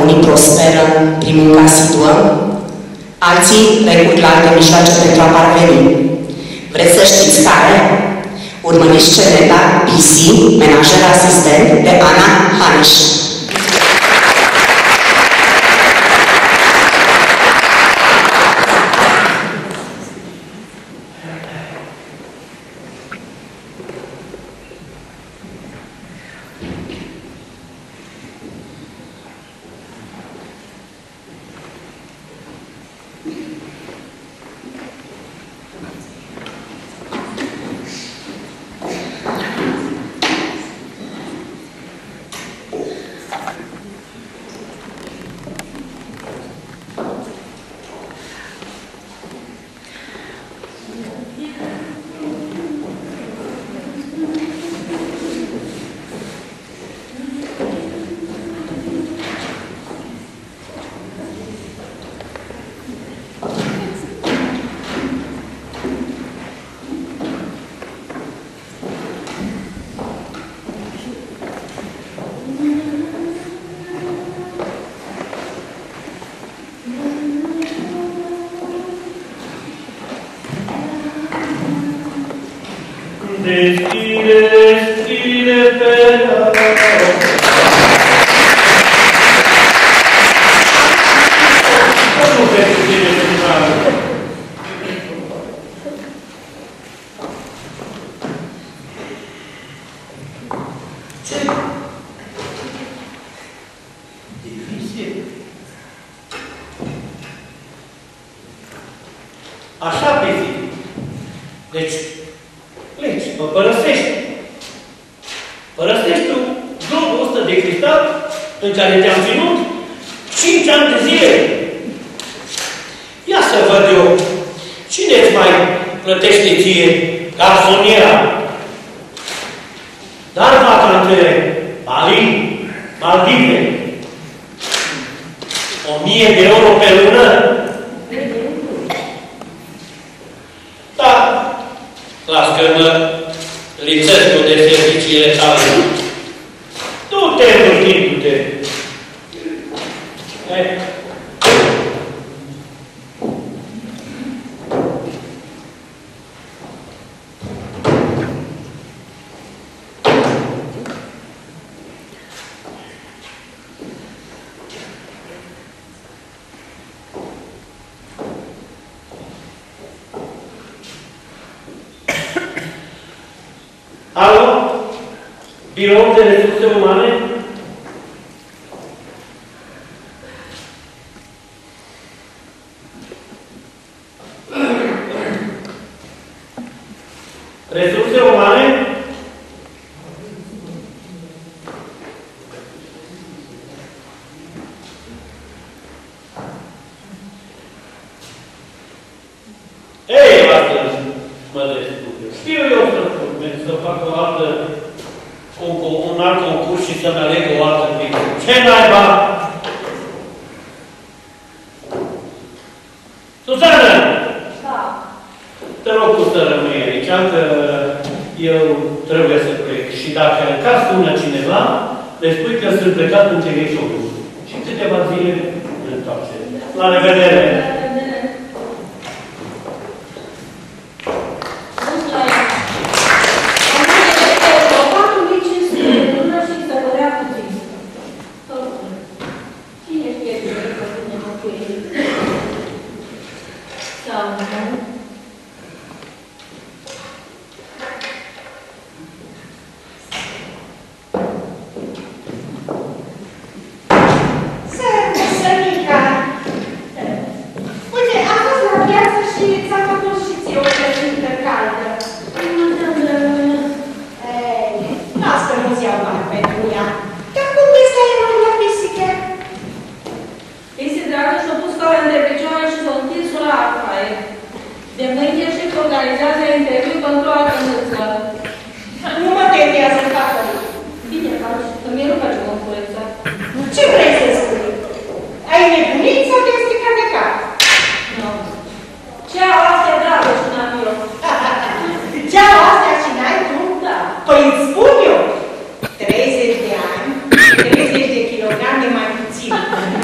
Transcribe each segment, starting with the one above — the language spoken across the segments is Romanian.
unii prosperă prin munca asiduă, alții recurg la alte mijloace pentru a parveni. Vreți să știți care? Urmăriți sceneta PC, menajer asistent, de Ana Haniș. Așa pe zi. Deci, pleci, mă părăsești. Părăsești tu globul ăsta de cristal în care te-am ținut 5 ani de zile. Ia să văd eu, cine îți mai plătește ție garsoniera? Dar vacantele, Bali, Maldive, 1000 de euro pe lună? Da, las că mă lipsesc eu de serviciile tale. Du-te, du-te. Alo? Birou de resurse umane? Resurse umane? Ei, astăzi mă descurc. Știu eu să fac o altă, un alt concurs și să-mi aleg o altă pică. Ce naiba? Suzană! Da. Te rog tu să rămâi aici, că eu trebuie să plec. Și dacă în caz sună cineva, le spui că sunt plecat în teritoriul. Și câteva zile întoarce. La revedere! Păi îți spun eu, 30 de ani, 30 de kilograme mai puțin.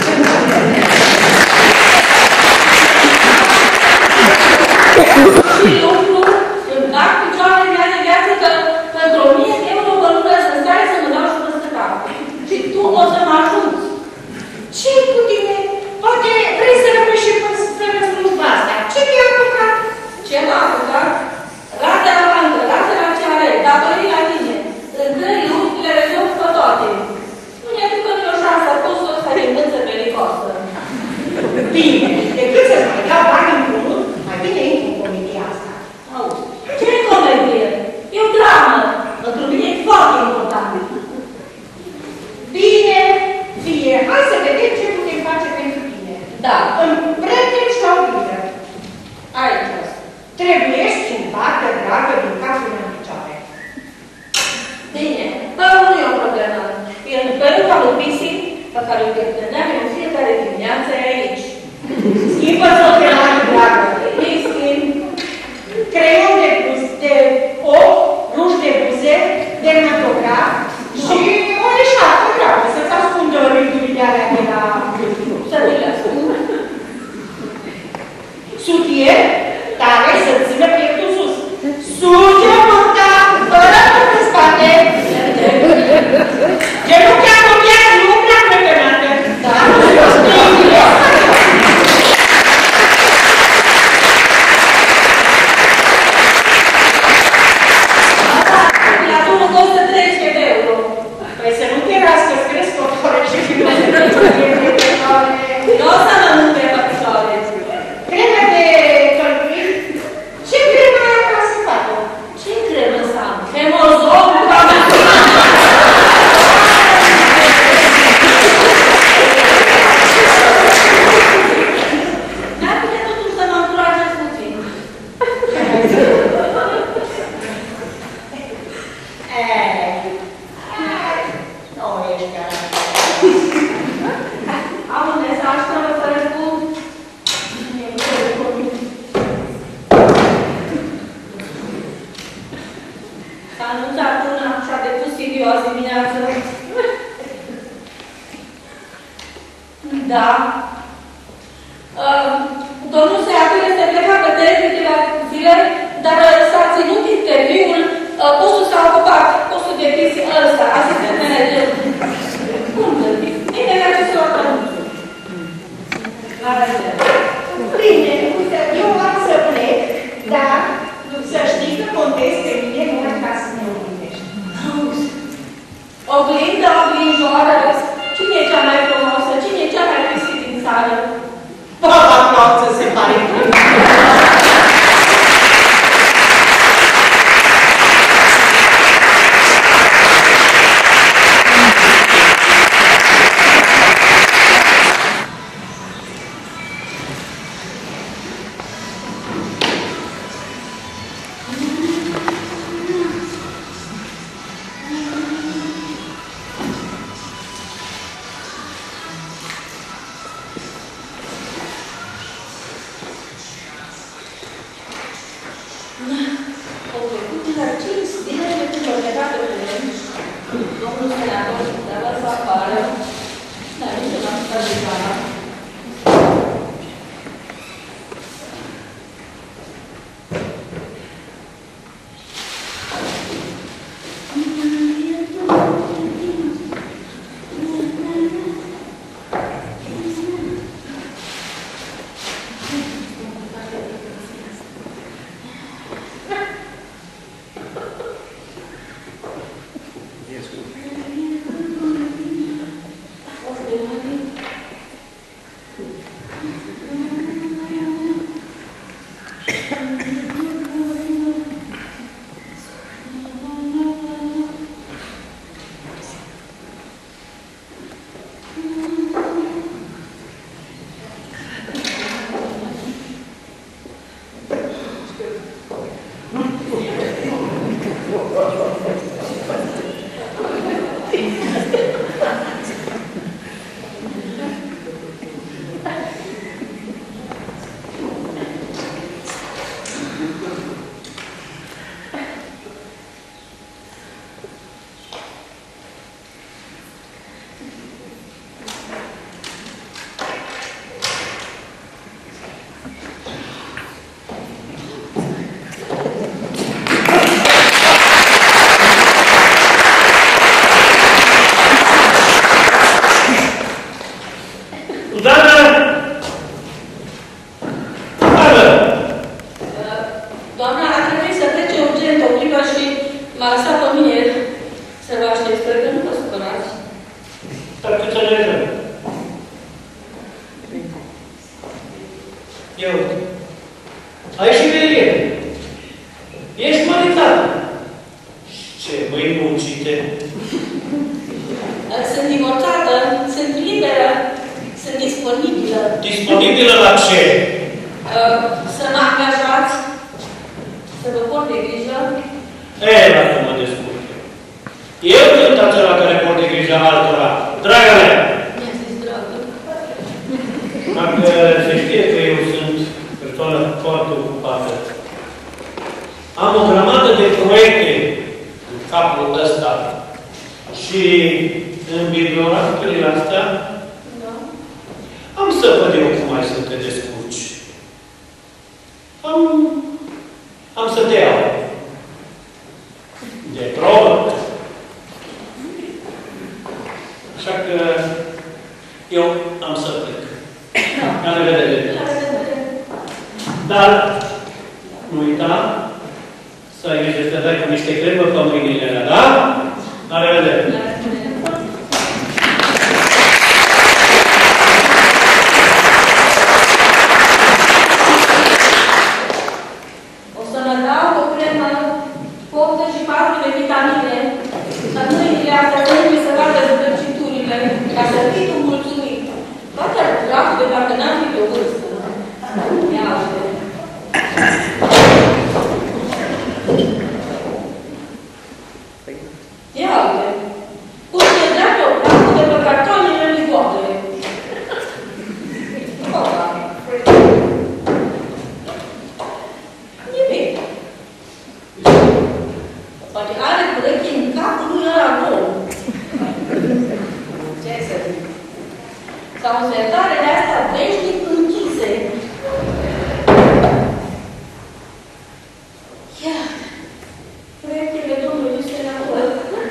Tătuca lui Pixi, pe care o cântăneam în fiecare dimineață aici. Schimbă-ți ochelari, dragă. Ei schimb creion de ochi, ruj de buze, dermatograf și o eșarfă gravă, să-ți ascundă rândurile alea de la... Să nu le ascund. Sutier, tare, să țină pieptul sus. Suge burta, fără în spate. Genunchea copiat, nu prea prepenată. Da, costă 30 de euro. Păi să nu te rască-ți crezi cotore și nu o să mănânc pe păcătoare. Cremă de călduit? Ce cremă ai acasă, fată? Ce cremă să am? Hemozol? Dar putea totuși să mă încurajez puțin. Nu ești chiar. Am un mesaj să vă răspund. S-a anunțat una și-a depus CV-ul azi dimineață. Da. Domnul Seatul este plecat pe teren câteva zile, dar s-a ținut interviul, postul s-a ocupat, postul de pixi ăsta, asistent manager. Cum gândi? Imediat ce se oricăm. La revedere. Bine, uite, eu am să plec, dar să știi că contez pe mine mult ca să ne oglindești. Oglindă, oglinjoară, cine e cea mai frumoasă? Cine e cea mai pixi din țară? Baba Cloță se pare. Ai și verie. Ești măritat. Ce, băi muncite? Sunt divorțată, sunt liberă, sunt disponibilă. Disponibilă la ce? Să mă angajați, să vă port de grijă. Lasă mă descurc. Eu sunt acela care port de grijă altora. ignoranțele astea, am să văd eu cum ai să te descurci. Am să te iau. De probă. Așa că eu am să plec. La revedere. Dar nu uita să ai grijă să te dai cu niște cremă pe mâinile, da? La revedere. O să mă dau o cremă cu 84 de vitamine, să mâinile astea trebuie să vadă zbărciturile, ca să fii tu mulțumit. Toate ar dragul de dacă n-am fi pe o vârstă. Ia uite. Ia uite. Cum e dreaptă o plată de pe cartonile ligoate. Opa. Nimic. Poate are cureche în capul lui ăla nou. Ce să zic? Sau sertarele astea veșnic închise. Ia, proiectele domnului senator.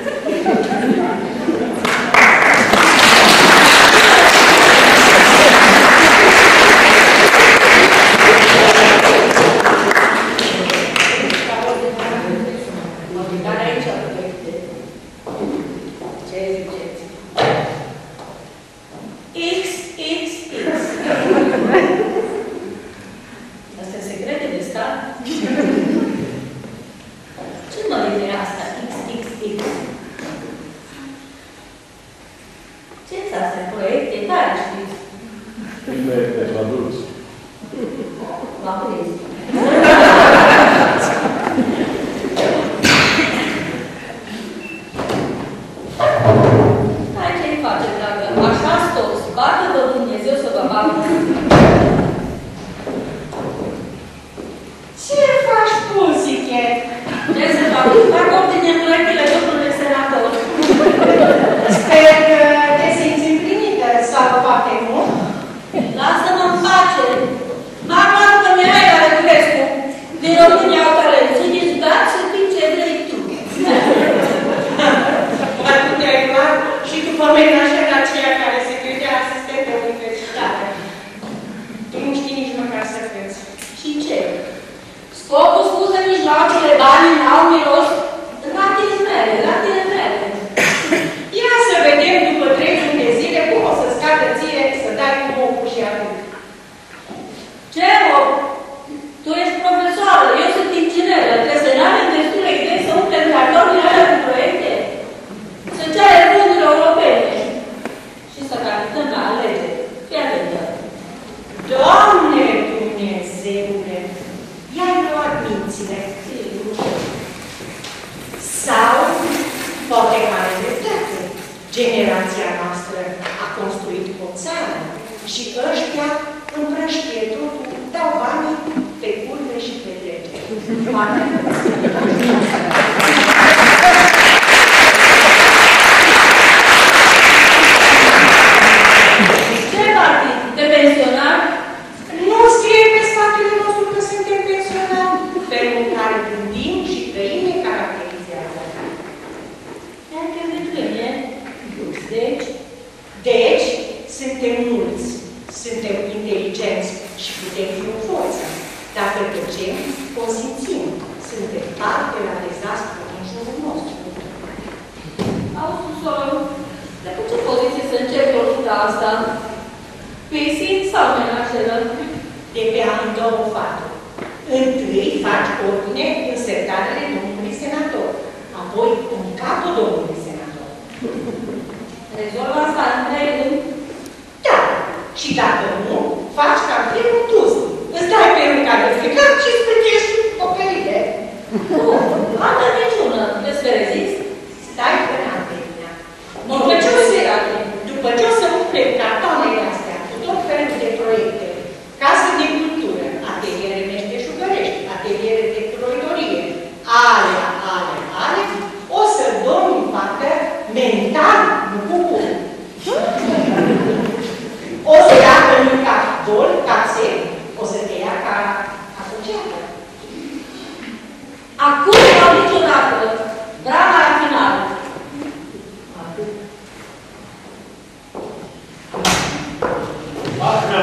Care aici proiecte? Ce ziceți? XXX. Astea secrete de stat? Ce mă e asta? XXX. Ce-s astea? Proiecte tare, știți? Proiecte adulți. V-am prins. Hai ce-i face, dragă? Așa stoți. Bată-vă Dumnezeu să vă bată. Ce faci, Pussycat? Ce să fac? Fac ordine în proiectele domnului senator. Sper că te simți împlinită sau poate nu? Lasă-mă în pace. Mama că mi-ai la Rădulescu. Din România au talent. Să dezbați să fii ce vrei tu. Ar putea lua și tu pomenașa la aceea care se credea asistentă universitară. Tu nu știi nici măcar să cânți. Și ce? Scopul spuse mijloacele banii n-au miros. Ratele mele. Ia să vedem după 3 luni de zile cum o să scadă ție să dai cu mocul și atât. Ce, mă? Tu ești profesoară, eu sunt ingineră. Trebuie să n-avem destule idei să umplem cartonile alea cu proiecte? Să cere fonduri europene. Și să candidăm la alegeri. Fii atentă. Doamne Dumnezeule, i-ai luat mințile. Sau, poate mai dreptate, generația noastră a construit o țară și ăștia împrăștie totul, dau banii pe curve și pe drepte. Poate. Ce partid? De pensionar? Nu scrie pe spatele nostru că suntem pensionari. Felul în care gândim și trăim ne caracterizează. Ia că de Deci, suntem mulți, suntem inteligenți și putem fi o forță. Dacă tăcem, consimțim. Suntem parte la dezastru în jurul nostru. Auzi, soră, de pe ce poziție să încerc o luptă asta? Pisic sau menajeră? De pe amândouă faturi. Întâi faci ordine în sertarele domnului senator, apoi în capul domnului senator. Rezolv asta în 3 luni? Da. Și dacă nu, faci ca primul tuz. Îți dai peruca de fricat și îți plătești operite. Nu, altă niciună. Vreți să rezist? Stai până Antelina. După ce o să umplem cartoanele astea cu tot felul de proiecte, case de cultură, ateliere meșteșugărești, ateliere de croitorie, ale, o să dormi în partea mental, nu cu bun.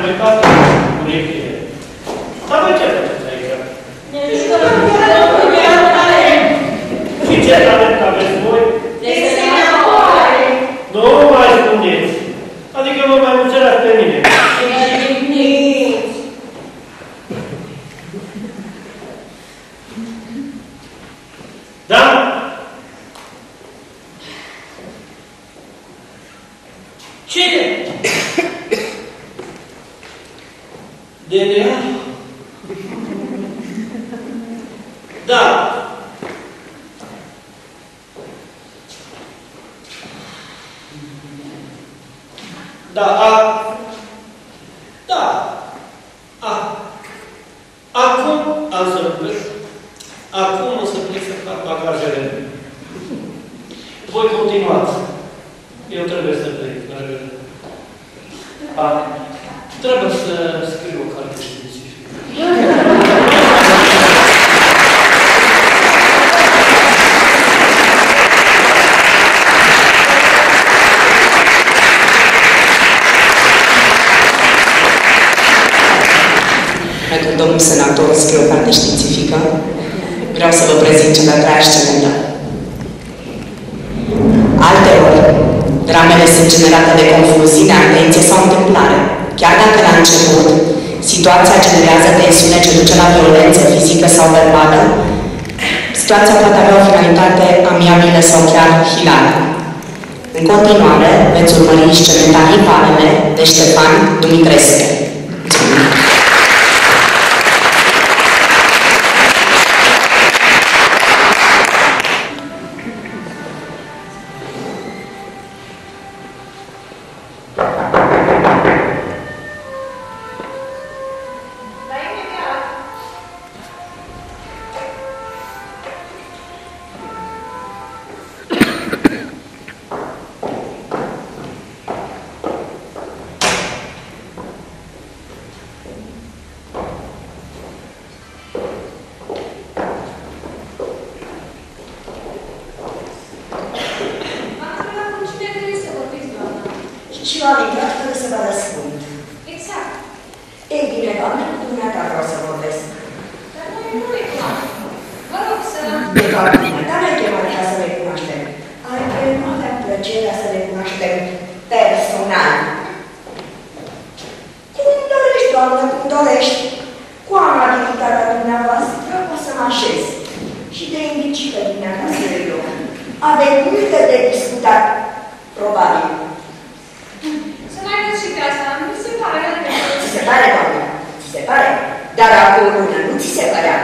plecat urechile. Dar voi ce faceți aici? Ne jucăm cu talent. Și ce talent aveți voi? Desenatoare. Nu mai spuneți. Adică vă mai înțeleați pe mine. Da? Cine? DNA? Da. Da, acum am să plec. Acum o să plec să fac bagajele. Voi continuați. Eu trebuie să plec. Trebuie să scriu o carte științifică. Pentru domnul senator scrie o carte științifică, vreau să vă prezint cea de-a treia scenă. Alteori, dramele sunt generate de confuziune, atenție sau întâmplare. Chiar dacă la început, situația generează tensiune ce duce la violență fizică sau verbală, situația poate avea o finalitate amiabilă sau chiar hilară. În continuare, veți urmări sceneta Rivalele de Ștefan Dumitrescu. Și m-am intrat fără să vă răspund. Exact. Ei bine, doamne, cu dumneata vreau să vorbesc. Dar nu e clar. Vă rog să... De fapt, dumneata ne-ai chemat ca să ne cunoaștem. Adică nu aveam plăcerea să ne cunoaștem personal. Cum dorești, doamnă, cum dorești. Cu amabilitatea dumneavoastră o să mă așez. Și te invit și pe dumneata să le loc. Avem multe de discutat, probabil. Să mai vedeți și pe asta. Nu mi se pare repede. Ți se pare, doamnă? Ți se pare? Dar acum lună nu ți se părea.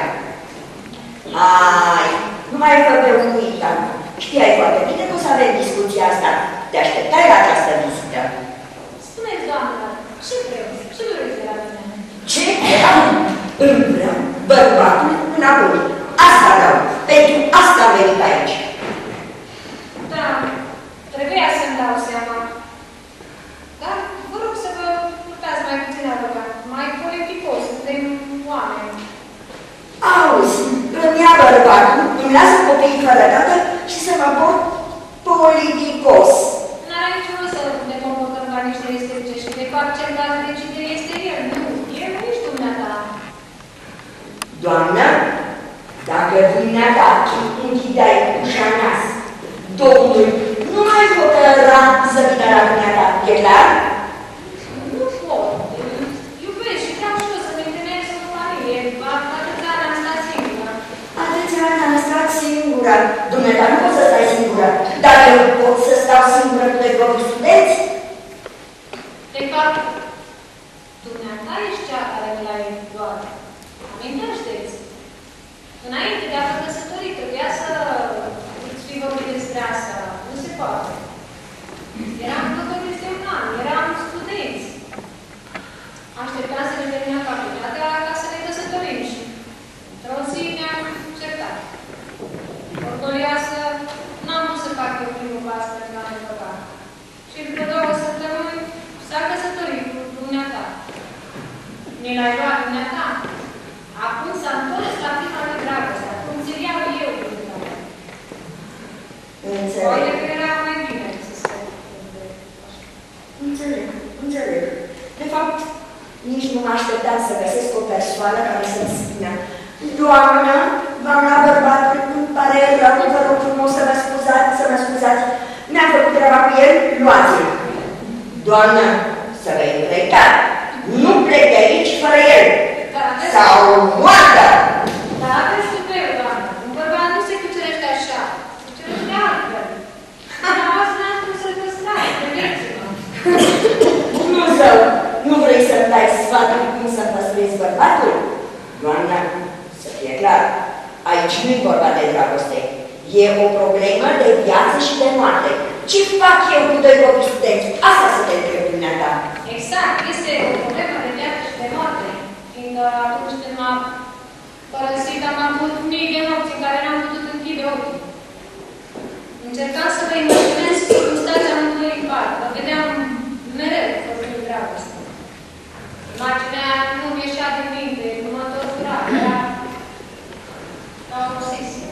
Hai, nu mai fă pe un uitat. Știai foarte bine că o să avem discuția asta. Te așteptai la această vizită. Spuneți, doamnă, ce vreți? Ce vreți de la mine? Ce vreau? Îmi vreau bărbatul înapoi. Asta vreau. Pentru asta am venit aici. Da, trebuia să-mi dau seama. Dar vă rog să vă purtați mai puțin avocat, mai politicos, suntem oameni. Auzi, îmi ia bărbatul, îmi lasă copiii fără tată și să mă port politicos. N-are niciun rost să ne comportăm ca niște isterice și de fapt cel care decide este el, nu, el nici dumneata. Doamnă, dacă dumneata închideai ușa nas, Domnul nu mai hotărâra să vină la dumneata, e clar? Nu pot. Iubesc și vreau și eu să ne întemeiez în familie. Atâția ani am stat singură. Atâția ani am stat singură. Dumneata nu pot să stai singură. Dar eu pot să stau singură cu de copii studenți? De fapt, dumneata ești cea care mi l-ai luat. Amintește-ți. Înainte de a vă căsători, trebuia să îți fi vorbit despre asta. Nu se poate. Eram căsătoriți de un an, eram studenți. Așteptam să ne terminăm facultatea ca să ne căsătorim și într-o zi ne-am certat. Orgolioasă, n-am vrut să fac eu primul pas pentru a ne căpa. Și după 2 săptămâni s-a căsătorit cu dumneata. Ne l-ai luat dumneata. Acum s-a întors la prima de dragoste. Acum ți-l iau eu cu dumneata. Înțeleg. Poate că era mai bine să se Înțeleg. De fapt, Nici nu mă așteptam să găsesc o persoană care să-mi spună: doamnă, v-am luat bărbatul, îmi pare rău, vă rog frumos să mă scuzați, mi-a făcut treaba cu el, luați-l. Doamnă, să vă întretați, nu plec de aici fără el. Sau moartă! Da, aveți super, doamnă. Un bărbat nu se cucerește așa. Se cucerește altfel. Dumneavoastră n-ați cum să-l păstrați, vedeți-mă. Nu, zău, nu vrei să-mi dai sfatul cum să păstrezi bărbatul? Doamna, să fie clar, aici nu-i vorba de dragoste. E o problemă de viață și de moarte. Ce fac eu cu doi copii studenți? Asta să te întreb dumneata. Exact, este o problemă de viață și de moarte. Fiindcă atunci când m-am părăsit, am avut mii de nopți în care n-am putut închide ochii. Încercam să vă imaginez circunstanța amândoi în part. Vă vedeam mereu făcând dragoste. Imaginea nu-mi ieșea din minte, nu mă tortura, era ca o obsesie.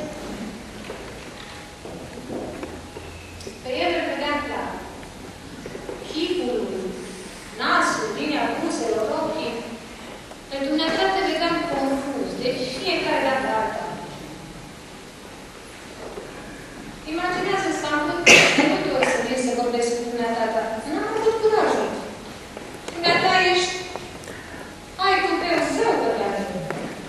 Pe el îl vedeam clar. Chipul, nasul, linia buzelor, ochii. Pe dumneavoastră te vedeam confuz, de fiecare dată alta. Imaginează-ți că am putut ori să vin să vorbesc cu dumneavoastră. N-am avut curajul. Dumneata ești... ai cum pe un zău de la mine.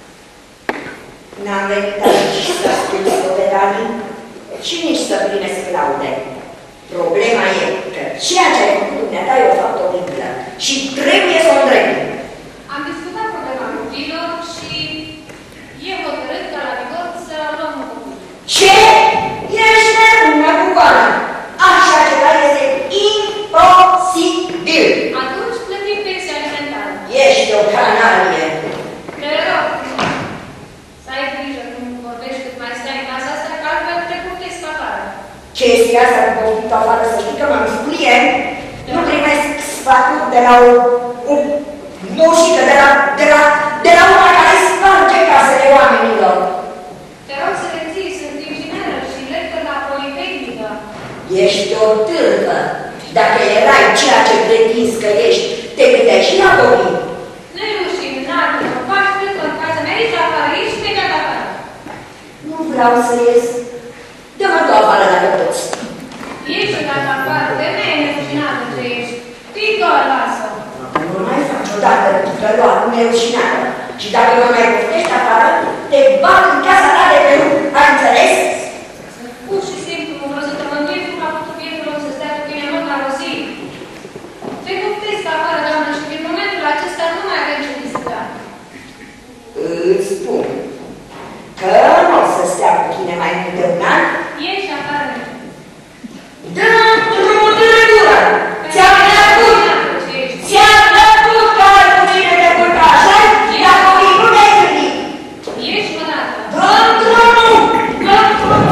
N-am venit aici să ascult povedanii și nici să primesc laude. Problema e că ceea ce ai făcut dumneata e o faptă oribilă și trebuie să o îndrepti. Am discutat problema copiilor și e hotărât ca la divorț să luăm un copil. Ce? Ești nebună cu goană! Așa ceva este imposibil! Atunci plătim pensia alimentară. Ești o canalie! Te rog, să ai grijă când vorbești cât mai stai în casa asta, că altfel te purtezi afară. Chestia asta cu poftit afară să știi că mă însplie. Nu primesc sfaturi de la o mușică, de la una care sparge casele oamenilor. Te rog să le ții, sunt ingineră și lector la Politehnică. Ești o târfă. Dacă erai ceea ce pretinzi că ești, te gândeai și la copii. Nu e rușinat, mă faci plângă în casă mea, ești afară, ești plecat afară. Nu vreau să ies. Dă-mă tu afară dacă poți. Ești plecat afară, femeie nerușinată ce ești. Fii doar, lasă. Nu mai faci odată găloată, nerușinată. Și dacă mă mai poftești afară, te bag în casa ta de peru. Ai înțeles? Pur și simplu, mă vreau să te mântui cum a putut prietenul să stea cu tine măcar o zi. Te poftesc afară, doamnă, și din momentul acesta nu mai avem ce discuta. Îți spun că nu o să stea cu tine mai mult de un an. Ieși afară. Dă-mi drumul de gură! Ți-am plăcut! Ți-am plăcut că ai cu cine te culca, așa-i? La copii nu ne-ai gândit! Ieși o dată. Dă-mi drumul! Dă-mi drumul!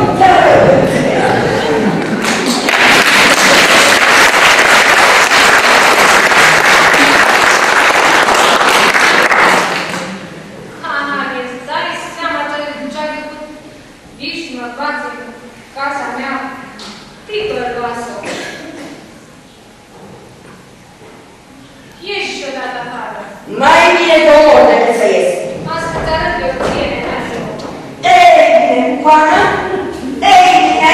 Aha, îți dai seama ce ai făcut? Vii și mă bați în casa mea ticăloasă. Ieși odată afară. Mai bine că omor decât să ies. Asta ți arăt eu ție, Dumnezeu. Ei bine, Coana! Ei bine!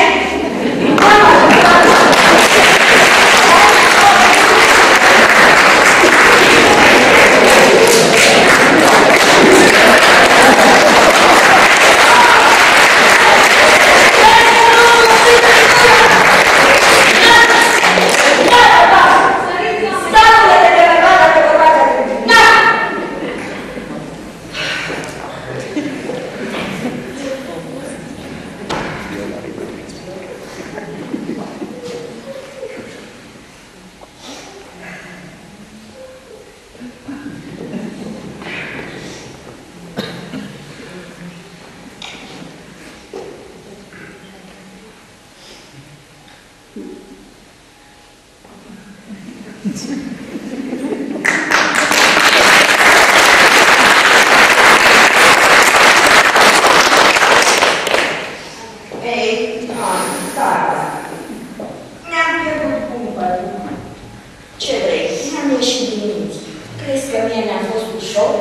Ei, tata, mi-am pierdut cumpărul. Ce vrei? N-am ieșit din minți. Crezi că mie mi-a fost ușor?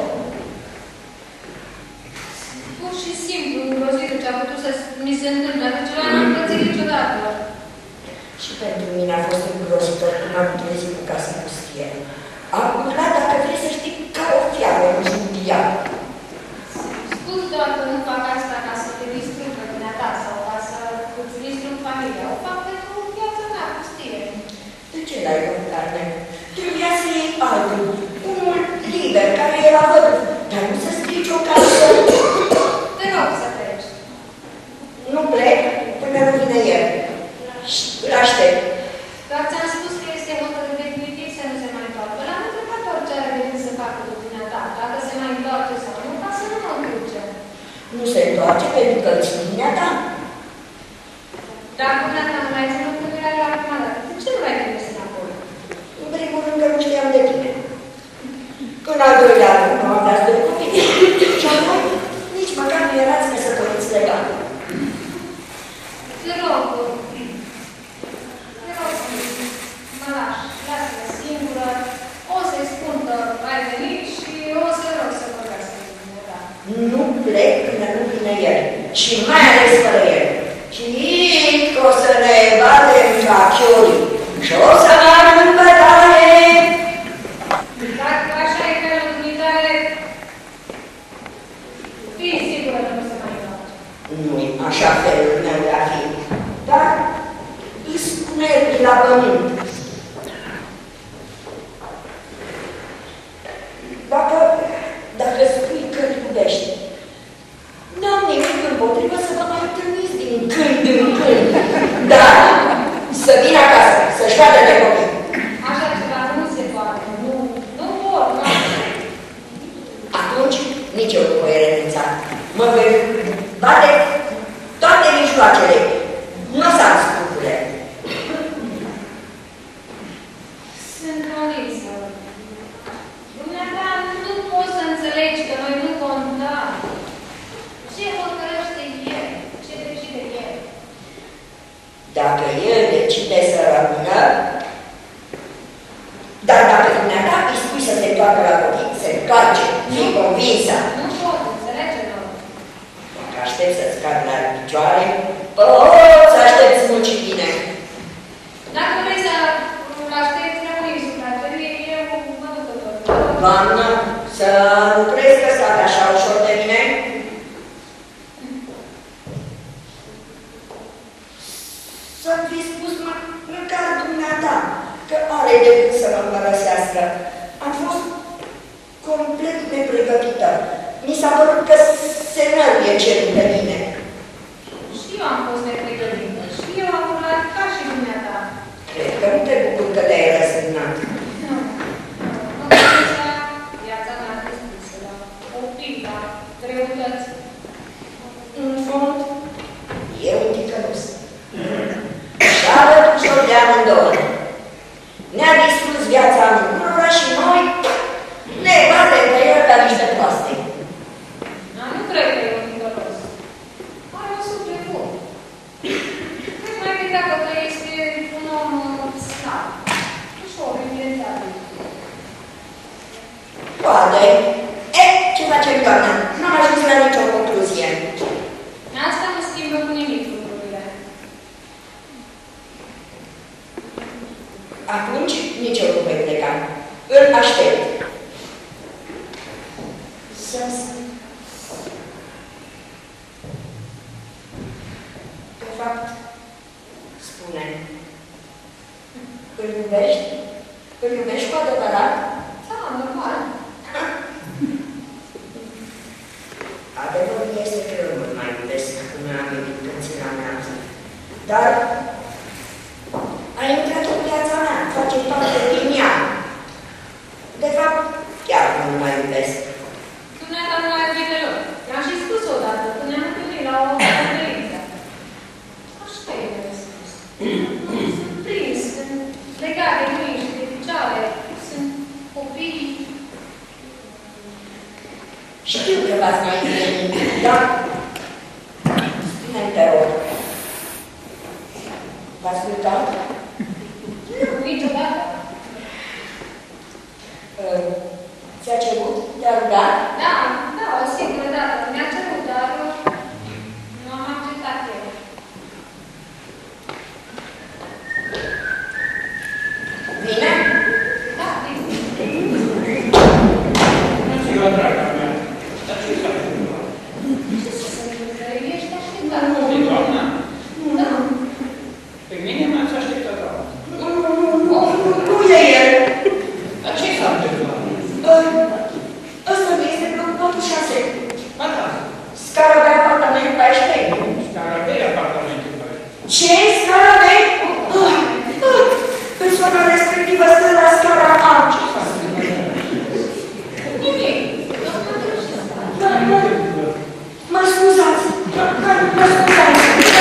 Pur și simplu, îngrozitul ce a putut să mi se întâmple, că ceva n-am pățit niciodată. Și pentru mine a fost îngrozitor când am trezit cu casa pustie. Am urlat, dacă vrei să știi, ca o fiară în jumdia. Spus doar că nu fac asta ca să te distrug pe dumneata sau ca să îți distrug familia. O fac pentru viața mea pustie. De ce n-ai contarne? Trebuia să iei altul, unul liber, care era vădut, dar nu să strici o casă. Te rog să treci. Nu plec până nu vine el. Îl aștept. Doar ți-am spus că este hotărât definitiv să nu se mai întoarcă. L-am întrebat doar ce are de gând să facă cu dumneata, dacă se mai întoarce sau nu, ca să nu mă încurce. Nu se întoarce pentru că îți spune ta. Dar dumneata nu mai ținut când era la prima dată. De ce nu mai trimis înapoi? În primul rând că nu știam de tine. În al doilea rând, nu aveați doi copii. Și apoi, nici măcar nu erați căsătoriți legal. Te rog, mă lași, lasă-mă singură, o să-i spun că ai venit și o să rog să vorbească cu dumneata. Nu plec până nu vine el. Și mai ales fără el. Și că o să ne batem ca chiorii. Și o să mă arunc bătaie. Dacă așa e felul dumitare, fii sigură că nu se mai întoarce. Nu-i așa felul meu de a fi. Dar îi spune la pământ. Dacă spui că îl iubești, n-am nimic împotrivă să vă mai întâlniți din când în când. Dar să vină acasă, să-și vadă de copii. Așa ceva nu se poate, nu pot, nu. Atunci nici eu nu voi renunța. Mă voi bate toate mijloacele. Nu o să am scrupule. Sunt convinsă. Dumneata nu poți să înțelegi că noi nu contăm. Ce hotărăște el? Ce decide el? Dacă el decide să rămână, dar dacă dumneata îi spui să se întoarcă la copii, se întoarce, fii convinsă. Nu pot, înțelege-mă. Dacă aștept să-ți cad la picioare, poți să aștepți mult și bine. Dacă vrei să aștepți, rămâi sufragerie, eu mă duc tot. Doamnă, să nu crezi că stat așa ușor de mine? Să-mi fi spus măcar dumneata că are de gând să mă părăsească. Am fost complet nepregătită. Mi s-a părut că se năruie cerul pe mine. Și eu am fost nepregătită. Și eu am urlat ca și dumneata. Cred că nu te bucur că te-ai răzbunat. Nu. Mă gândesc la viața mea deschisă, la copii, la greutăți. În fond, e un ticălos. Și-a ușor de amândouă. Ne-a distrus viața amândurora și noi ne batem pe el ca niște proaste. Nu cred că e un ticălos. Are un suflet bun. Cred mai degrabă că este un om slab. Ușor, inventabil. Poate. Ce facem, doamna? N-am ajuns la nicio concluzie. Asta nu schimbă cu nimic lucrurile. Atunci, nici eu nu voi pleca. Îl aștept. De fapt, spune, îl iubești? Îl iubești cu adevărat? Da, normal. Adevărul este că eu nu mai iubesc cum am iubit în țara mea. Dar ai intrat în viața mea, face parte din ea. De fapt, chiar nu mai iubesc. Dumneata nu mai iubit deloc. I-am și spus odată, când ne-am întâlnit la o conferință. Așa e de spus. Sunt prins, sunt legat de mâini și de picioare, sunt copii. Știu că v-ați mai întâlnit, dar spune-mi, te rog, v-ați uitat? Nu, niciodată. Ți-a cerut? Te-a rugat? Da, o singură dată. Mi-a cerut, dar nu am acceptat eu. Bine? Da, bine. Bună ziua, draga mea. Dar ce s-a întâmplat? Ce să se întâmplă? Ești așteptat. De doamna? Da. Pe mine m-ați așteptat, doamna. Nu e el. Dar ce s-a întâmplat? Ăsta nu este bloc 6. Ba da. Scara de apartament 14. Scara de apartamentul 14. Ce? Scara de? Persoana respectivă stă la scara A. Ce s-a întâmplat? Nimic. Mă scuzați. Mă scuzați.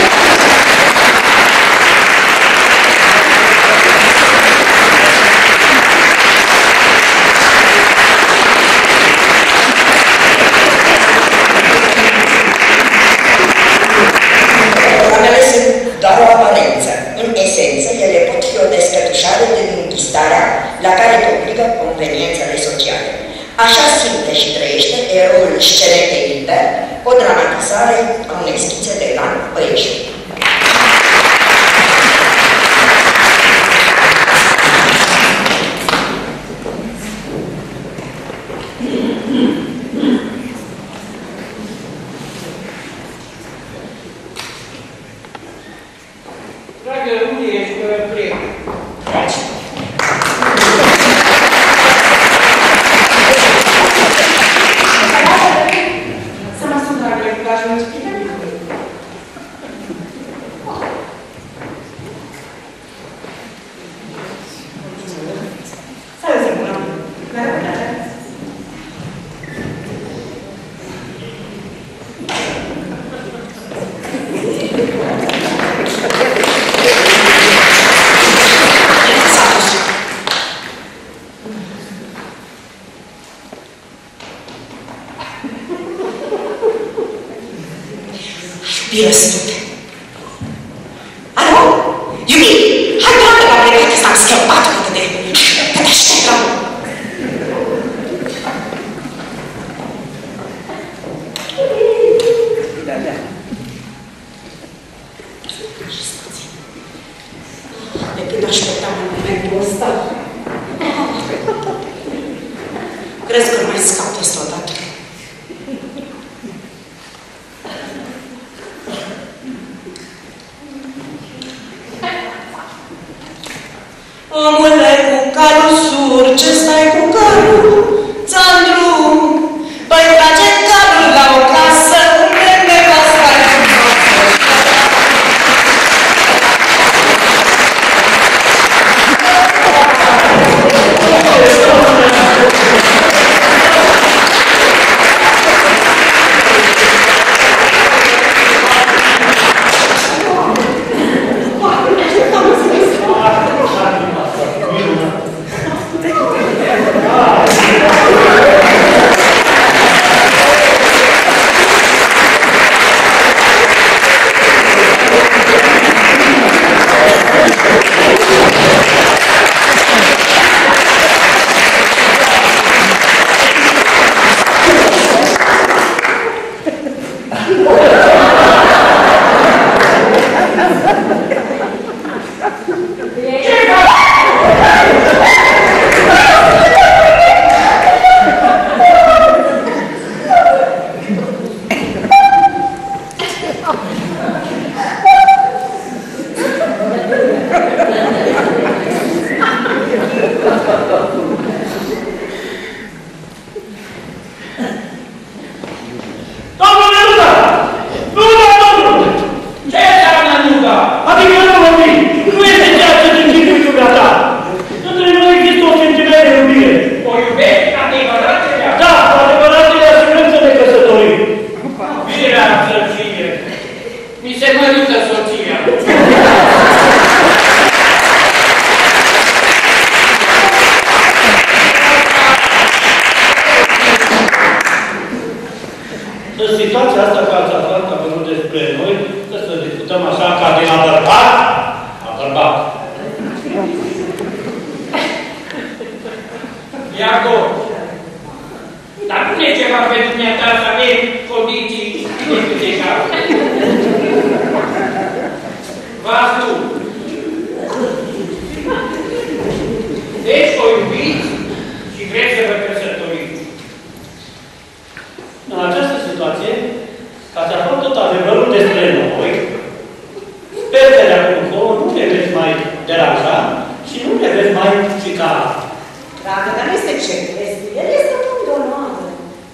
Programele sunt doar o aparență. În esență, ele pot fi o descătușare din închistarea la care te obligă conveniențele sociale. Așa simte și trăiește eroul scenei de Inter, o dramatizare a unei schițe de Lan Băiești. Dragă, unde ești prieten? Aici. Să mă sun la grecajul în spital? Să zic bună. Iubire stupid. Alo? Iubire, hai doamne la plecat, s-am scăpat cât de așteptam. De când așteptam în momentul ăsta? Crezi că mai scap peste o dată? Omule cu calul sur, ce stai cu calul? Ți-am drum, păi trage calul la o casă, unde ne va stai situația asta că ați aflat că avem despre noi, să discutăm așa ca din la bărbat, la bărbat. Iago, spune ceva pe dumneata să avem condiții de casă. V-ați tu. Deci o iubiți și vreți să vă căsătoriți. În această situație, ca să aflăm tot adevărul despre noi, sper că de acum încolo nu ne veți mai deranja și nu ne veți mai cica. Dragă, dar nu este ce crezi. El este un om de onoare.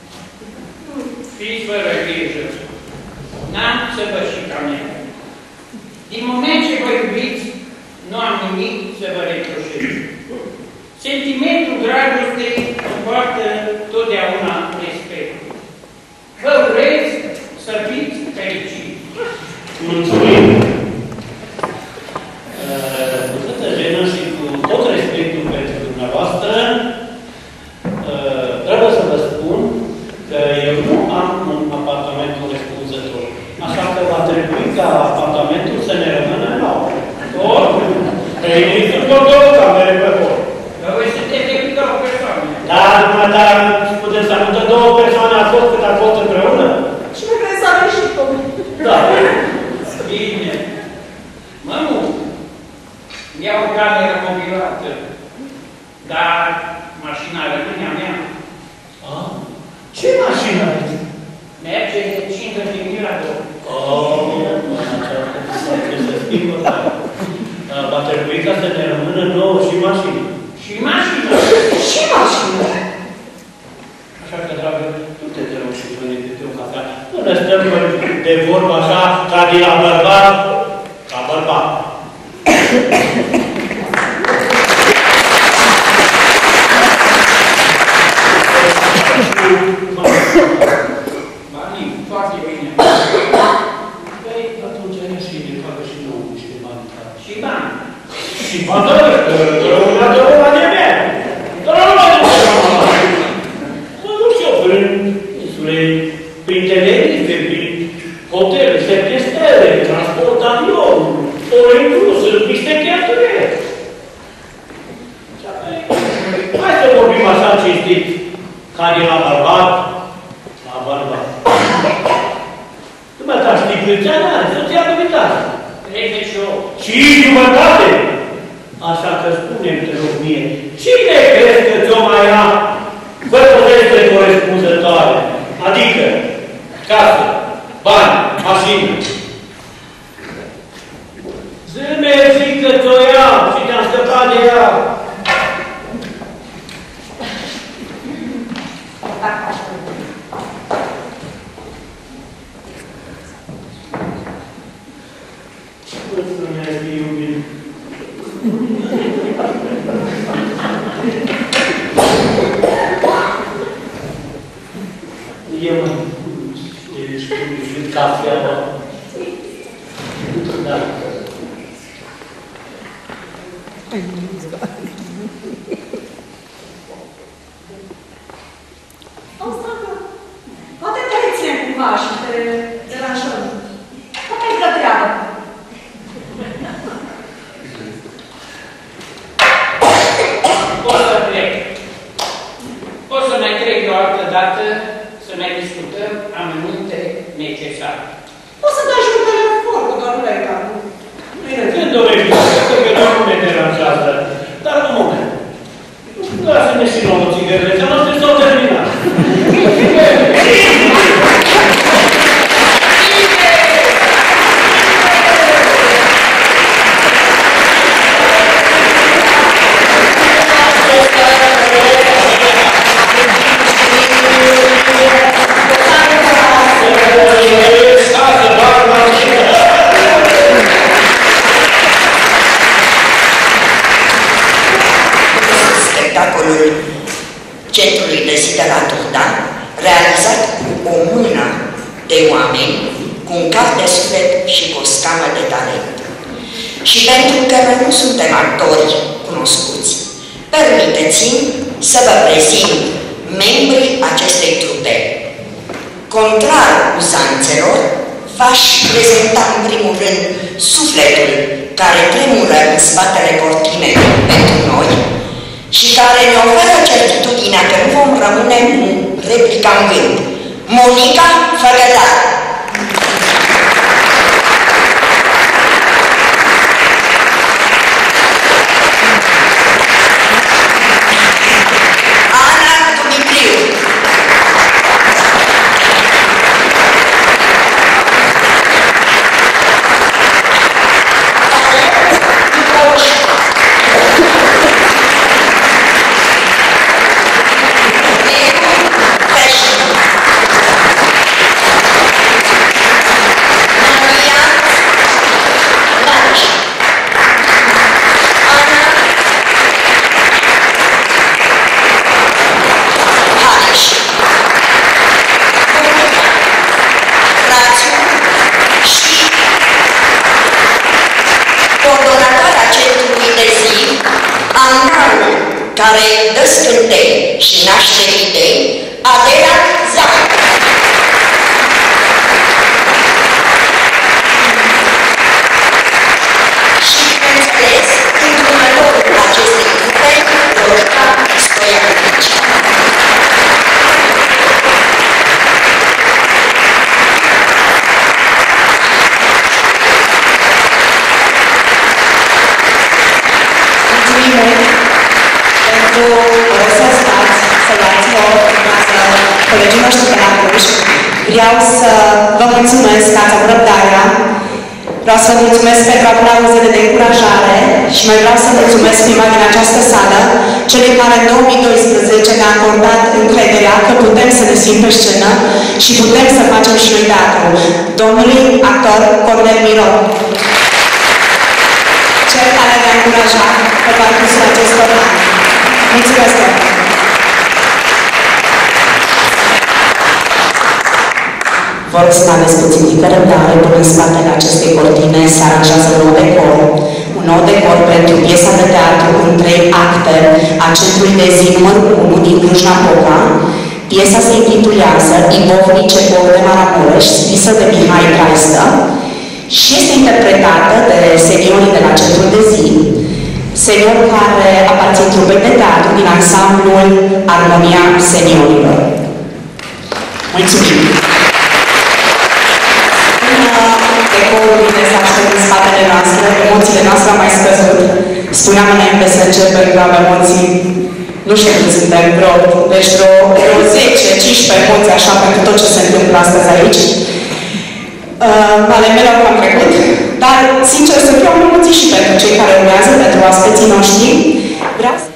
Fiți fără grijă. N-am să vă șicanez. Din moment ce vă iubiți, nu am nimic să vă reproșez. Sentimentul dragostei împoartă totdeauna respect. Vă urez să fiți fericiți. Mulțumim! Cu toată jenă și cu tot respectul pentru dumneavoastră, trebuie să vă spun că eu nu am un apartament corespunzător. Așa că va trebui ca apartamentul să ne rămână nou. Ori, există doar două camere pe hol. Dar voi sunteți decât două persoane. Dar, dumneata, puteți să amută două persoane a fost cât a fost împreună? Și nu vrei să avem și tu. Da. Bine. Mămu, iau o cameră mobilată, dar mașina rămâne a mea. Ce mașină ai? Merge de 5 de mirador. Se schimbă, dar va trebui ca să ne rămână nouă și mașină. Și mașină. Și mașină. Așa că, dragă, tu te rog și pune câte o cafea. Nu ne stăm de vorbă așa, ca de la bărbat, ca bărbat. Banii, foarte bine. Păi, atunci ai și ne facă și nouă niște bani. Și bani. Și bani, da, de mea. Nu știu, prin insule, prin Tenerife, prin hotele, stele, transport avion, ori inclus, niște cheltuieli. Hai să vorbim așa cinstit, ca de la bărbat, la bărbat. Dumneata știi câți ani are, soția dumitare. 38. Și jumătate! Așa că spune-mi, te rog mie, cine crezi că ți-o mai ia bărbătește corespunzătoare? Adică, casă, bani, mașină. Zâmbet, zic că ți-o ia și te-am scăpat de ea. Mulțumesc, iubire. Eu știu cafea, da. Poate te reținem cumva și te deranjăm. Poate ai vreo treabă. Pot să plec. Pot să mai trec de o altă dată să mai discutăm amănunte necesare. Poți să dai și un telefon, că doar nu le-ai dat. Bine, când dorești, că nu ne deranjează. Dar un moment. Lasă-ne și nouă țigările, ți-am noastră s-au terminat. Spectacolul Centrului Desiderat Urdan, realizat cu o mână de oameni, cu un cap de suflet și cu o scamă de talent. Și pentru că noi nu suntem actori cunoscuți, permiteți-mi să vă prezint membrii acestei trupe. Contrar uzanțelor, v-aș prezenta în primul rând sufletul care tremură în spatele cortinei pentru noi, și care ne oferă certitudinea că nu vom rămâne cu replica în gând. Monica Făgătar. Ana Dumitriu. Care dă scântei și naște idei, Adela Zac. Și, bineînțeles, îndrumătorul acestei grupe, Dorca Stoianovici. Colegii noștri de la Cluj, vreau să vă mulțumesc că ați avut răbdarea, vreau să vă mulțumesc pentru aplauzele de încurajare și mai vreau să mulțumesc prima din această sală, celui care în 2012 ne-a acordat încrederea că putem să ne simt pe scenă și putem să facem și noi teatru, domnului actor Cornel Miron, cel care ne-a încurajat pe parcursul acestor ani. Mulțumesc, domnule! Vă rog să mai aveți puțin de răbdare până în spatele acestei cortine se aranjează un nou decor. Un nou decor pentru piesa de teatru în 3 acte a Centrului de Zi numărul 1 din Cluj-Napoca. Piesa se intitulează Ibovnice de Maramureș, scrisă de Mihai Traistă și este interpretată de seniorii de la Centrul de Zi, seniori care aparțin trupei de teatru din ansamblul Armonia Seniorilor. Mulțumim! Decorul vine să aștept în spatele noastre, emoțiile noastre au mai scăzut. Spuneam înainte să începem că am emoții, nu știu cât suntem, deci vreo 10-15 emoții așa pentru tot ce se întâmplă astăzi aici. Ale mele au cam trecut, dar sincer să fiu, am emoții și pentru cei care urmează, pentru aspeții noștri. Vreau să...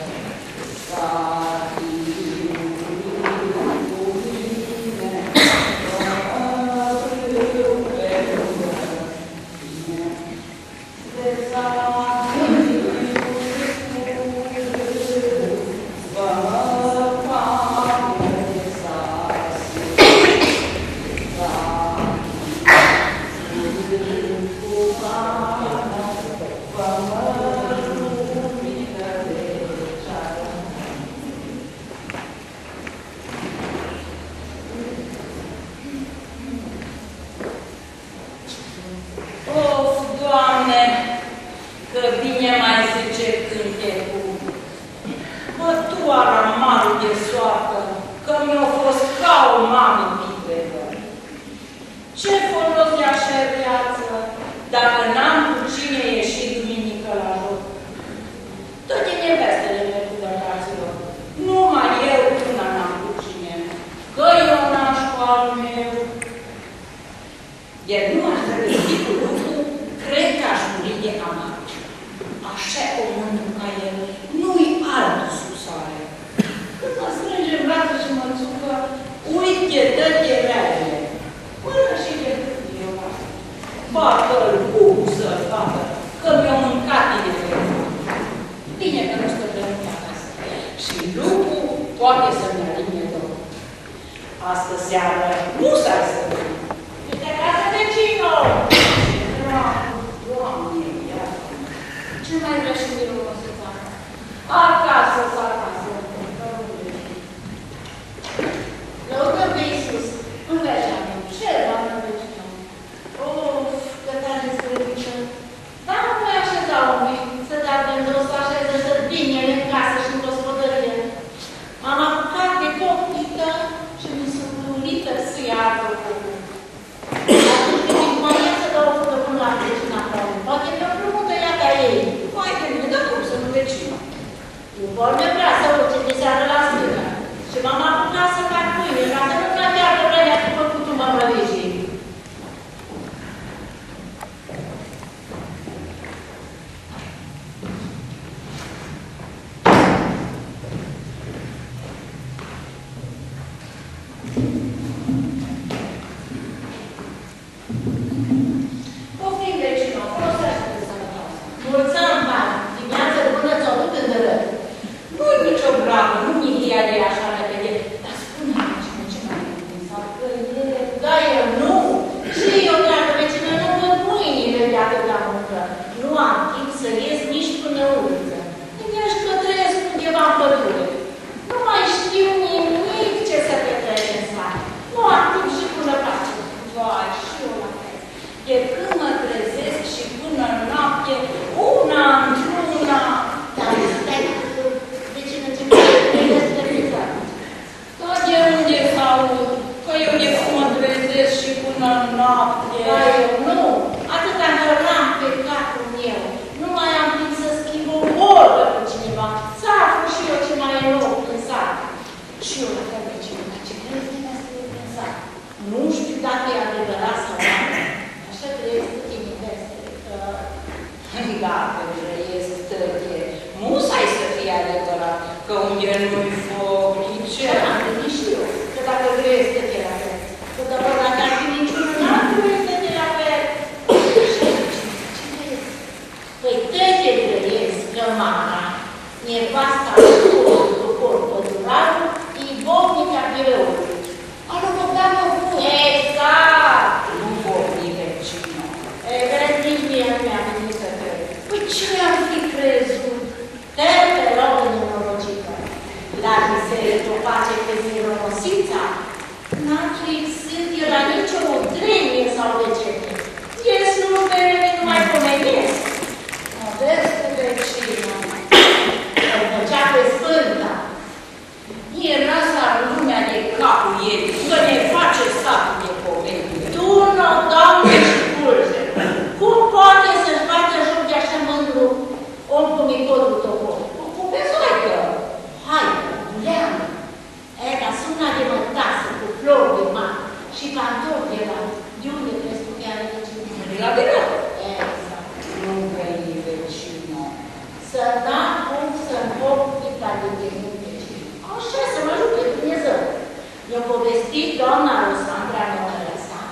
Să te avem 260 de bine în casă și într-o noapte. Dar eu nu. Atâta încărcam pe capul meu. Nu mai am timp să schimb o vorbă cu cineva. Să aflu și eu ce mai e nou în sat. Și eu la fel de cineva. Ce crezi din asta e în sat? Nu știu dacă e adevărat sau nu. Așa trăiesc tine-veste. Da, că trăiesc tăche. Musai să fie adevărat. Că unde nu-i foc, nici am gândit și eu. Că dacă trăiesc tăche la fel. Că dacă ar fi niciunul, n-ar trăiesc tăche la fel. Ce trăiesc? Păi tăche trăiesc că mama, nevasta cu pădurarul, e bovnica biroului. Alo, Bogdană, exact! Nu bovnic vecino. Vezi, nici mie nu mi-a venit să cred. Păi ce ar fi crezut? Te rog în nenorocită. La biserică o face pe ziromosița. N-a lipsit de la nicio udrenie sau vecete. E slujbele numai pomenesc. Modestă vecină. Îl făcea pe Sfânta. Era sa lumea de capul ei, că ne face satul de poveste. Turnă, Doamne, și pulse. Cum poate să-și bată joc de așa mândru om cu micodul topor? Cu pezoică. Hai, buleană. Ega suna de mătasă, cu flori de mare și pantofi de la. De unde crezi că ea are vecină? De la birou. Exact. Nu vei vecină. Să da cum să-mi foc pita de genul vecină. Așa, să mă ajute Dumnezeu. I-a povestit doamna Rosandra Noărea sa.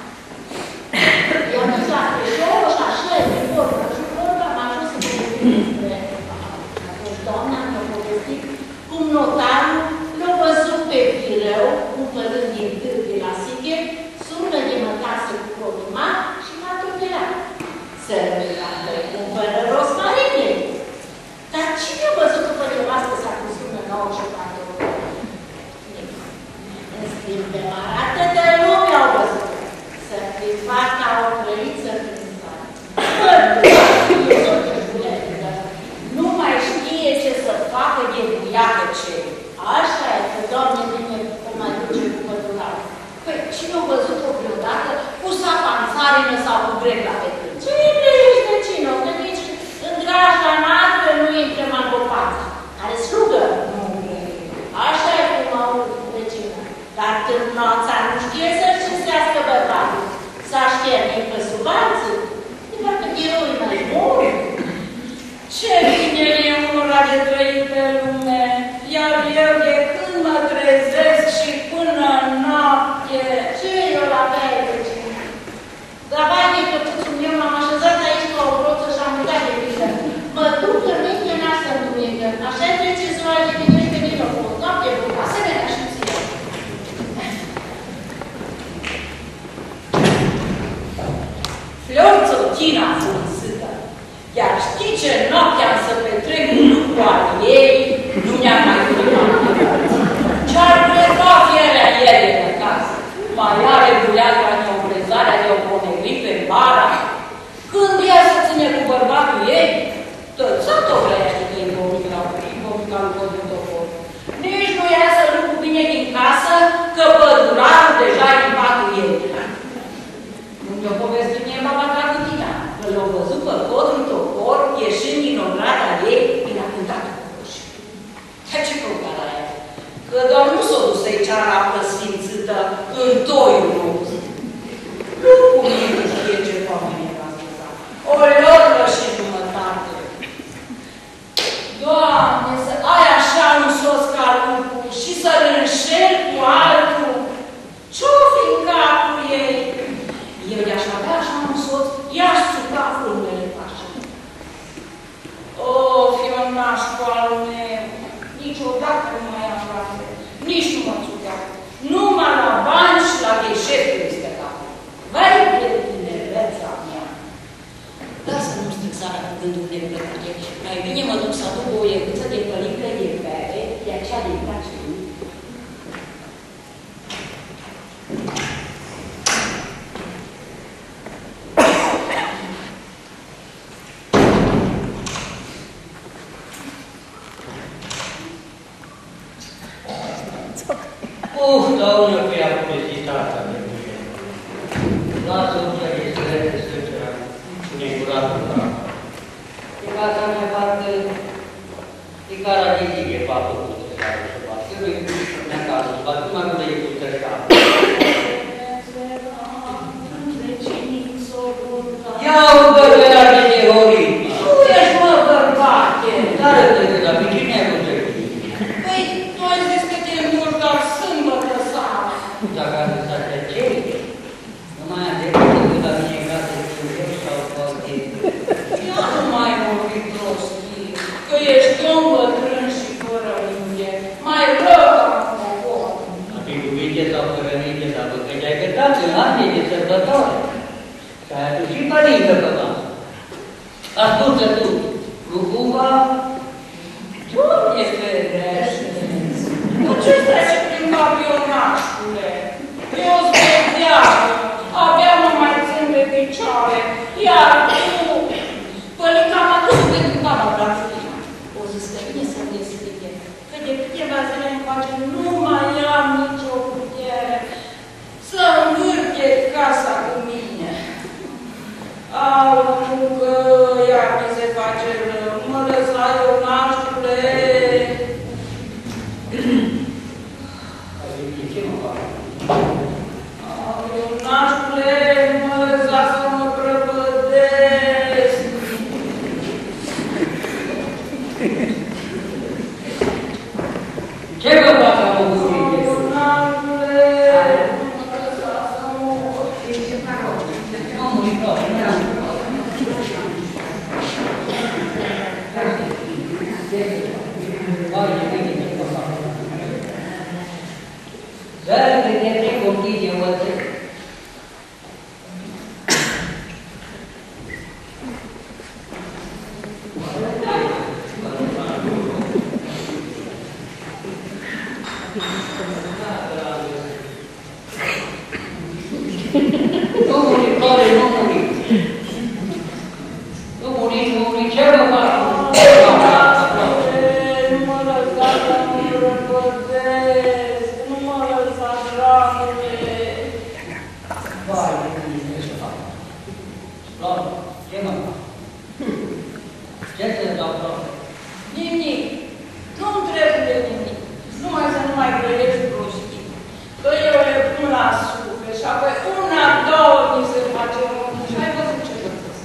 I-am zis la Crăciun și așa e de vorbă. Și vorba am ajuns să povestit despre. Atunci doamna mi-a povestit cum notarul l-a văzut pe Fireu, cumpărând din târg de la Sighe, sună de mătasă cu problema și m-a topelat. Să rămâne cumpără rosmarine. Dar cine a văzut că pe nevastă s-a custună nouă și pantofi? În schimb de arată de lume au văzut. Să fii fata o trăiță prin sat. Nu mai știe ce să facă de buiacă ce. Așa e, că Doamne bine o mai duce cu pădurarul. Păi, cine a văzut-o vreodată cu sapa în țarină sau cu grec la pe când? Ce ești vecină? Că nici în grajda noastră nu intră mangopața. Are slugă? Nu, așa e cum au vecină. Dar târnoața nu știe să-și cinstească bărbatul. S-a șternit pe sub alții. De parcă eroi mai buni. Ce bine e unora de trăit pe lume. Iar eu de când mă trezesc și până noapte. Ce eu la fel, vecină? Dar vai de căpuțul meu, m-am așezat aici la o broță și am uitat de bine. Mă duc în minte n-asta în duminică. Așa trece ziua de bine și pe mine o fost. Noapte bună, asemenea și în ție. Florță Tina frunsâtă. Iar știi ce noapte am să petrec cu lucru al ei, nu mi-a mai primat. Ce-ar pleca fierea ieri în casă? Mai are buleaca neobrezarea de o ponegri pe bara? Când ea să ține cu bărbatul ei, tățat-o vrește de bomica lui Codintopor. Nici nu ia să lucru bine din casă, că pădurarul deja e în patul ei. Nu mi-o povestit mie mama Capitina, că l-a văzut pe Codintopor ieșind din ograda ei, bine a cântat cu coși. Dar ce căuta la ea? Că doar nu s-o dus să-i ceară apă sfințită în toiul nostru. Nu cu mine nu știe ce oameni v-a spus. O loră și jumătate. Doamne, să ai așa un sos ca lupul și să-l înșel cu altul. Ce-o fi în capul ei? Eu de-aș avea așa un soț, i-aș țuca frunele așa. O, fionaș cu al meu, niciodată nu mai am frate, nici nu mă țuca. Numai la bani și la gheșetul este capul. Vai de tinereța mea! Lasă nu strânsarea cu gânduri neplăcute. Mai bine mă duc să aduc o ieguță de pălincă de bere, de aceea de-i place lui. Doamnă, că i-a povestit asta de buie. Lasă-o să restreze sângerea neguratul ăla. E ca să ne facă e cara de zi, e papă cu ce s-a să facă. Nu-i ne-a cazul, să facă numai cum e cu tășcat. Ia-o bărbăia de teorii! Tu ești, mă, bărbate! Care te la pe cine ai văzut? Păi, tu ai zis că te întorci doar sâmbătă seara. Dacă a zis așa, ce? Nu mai am decât la mine casă de sau poate... Ia nu mai vorbi prostii, că ești om bătrân și fără minte. Mai rău ca un popor. A fi cu minte sau fără minte, dar văd că te-ai gătat în anii de sărbătoare. Și ai adus și părintă pe masă. Ascultă tu, nu cumva? Doamne ferește! Cu ce trece prin camionașule? Eu-s betează, abia mă mai țin de picioare, iar tu, pălica m-a dus de cama Brafina. O zis că vine să-mi explice, că de câteva zile încoace nu mai am nicio putere să învârte casa cu mine. Au, că iar mi se face rău, mă lăsa eu naștule. Au, eu naștule, mă lăsa să mă prăpădesc. Ce vă fac am o bucurie? Eu naștule, mă lăsa să mor. Nu am murit, nu am murit. Dar de ce copii învăță? Nu muri, Flore, nu muri. Nu muri, nu muri, ce vă fac? Nu mă lăsa să mă răpădesc, nu mă lăsa, dragule. Vai, nu ce să fac. Flore, ce mă fac? Ce să-ți dau, Flore? Nimic, nu-mi trebuie nimic, numai să nu mai grăiești prostii, că eu le pun la suflet și apoi una, două mi se face rău și ai văzut ce găsesc.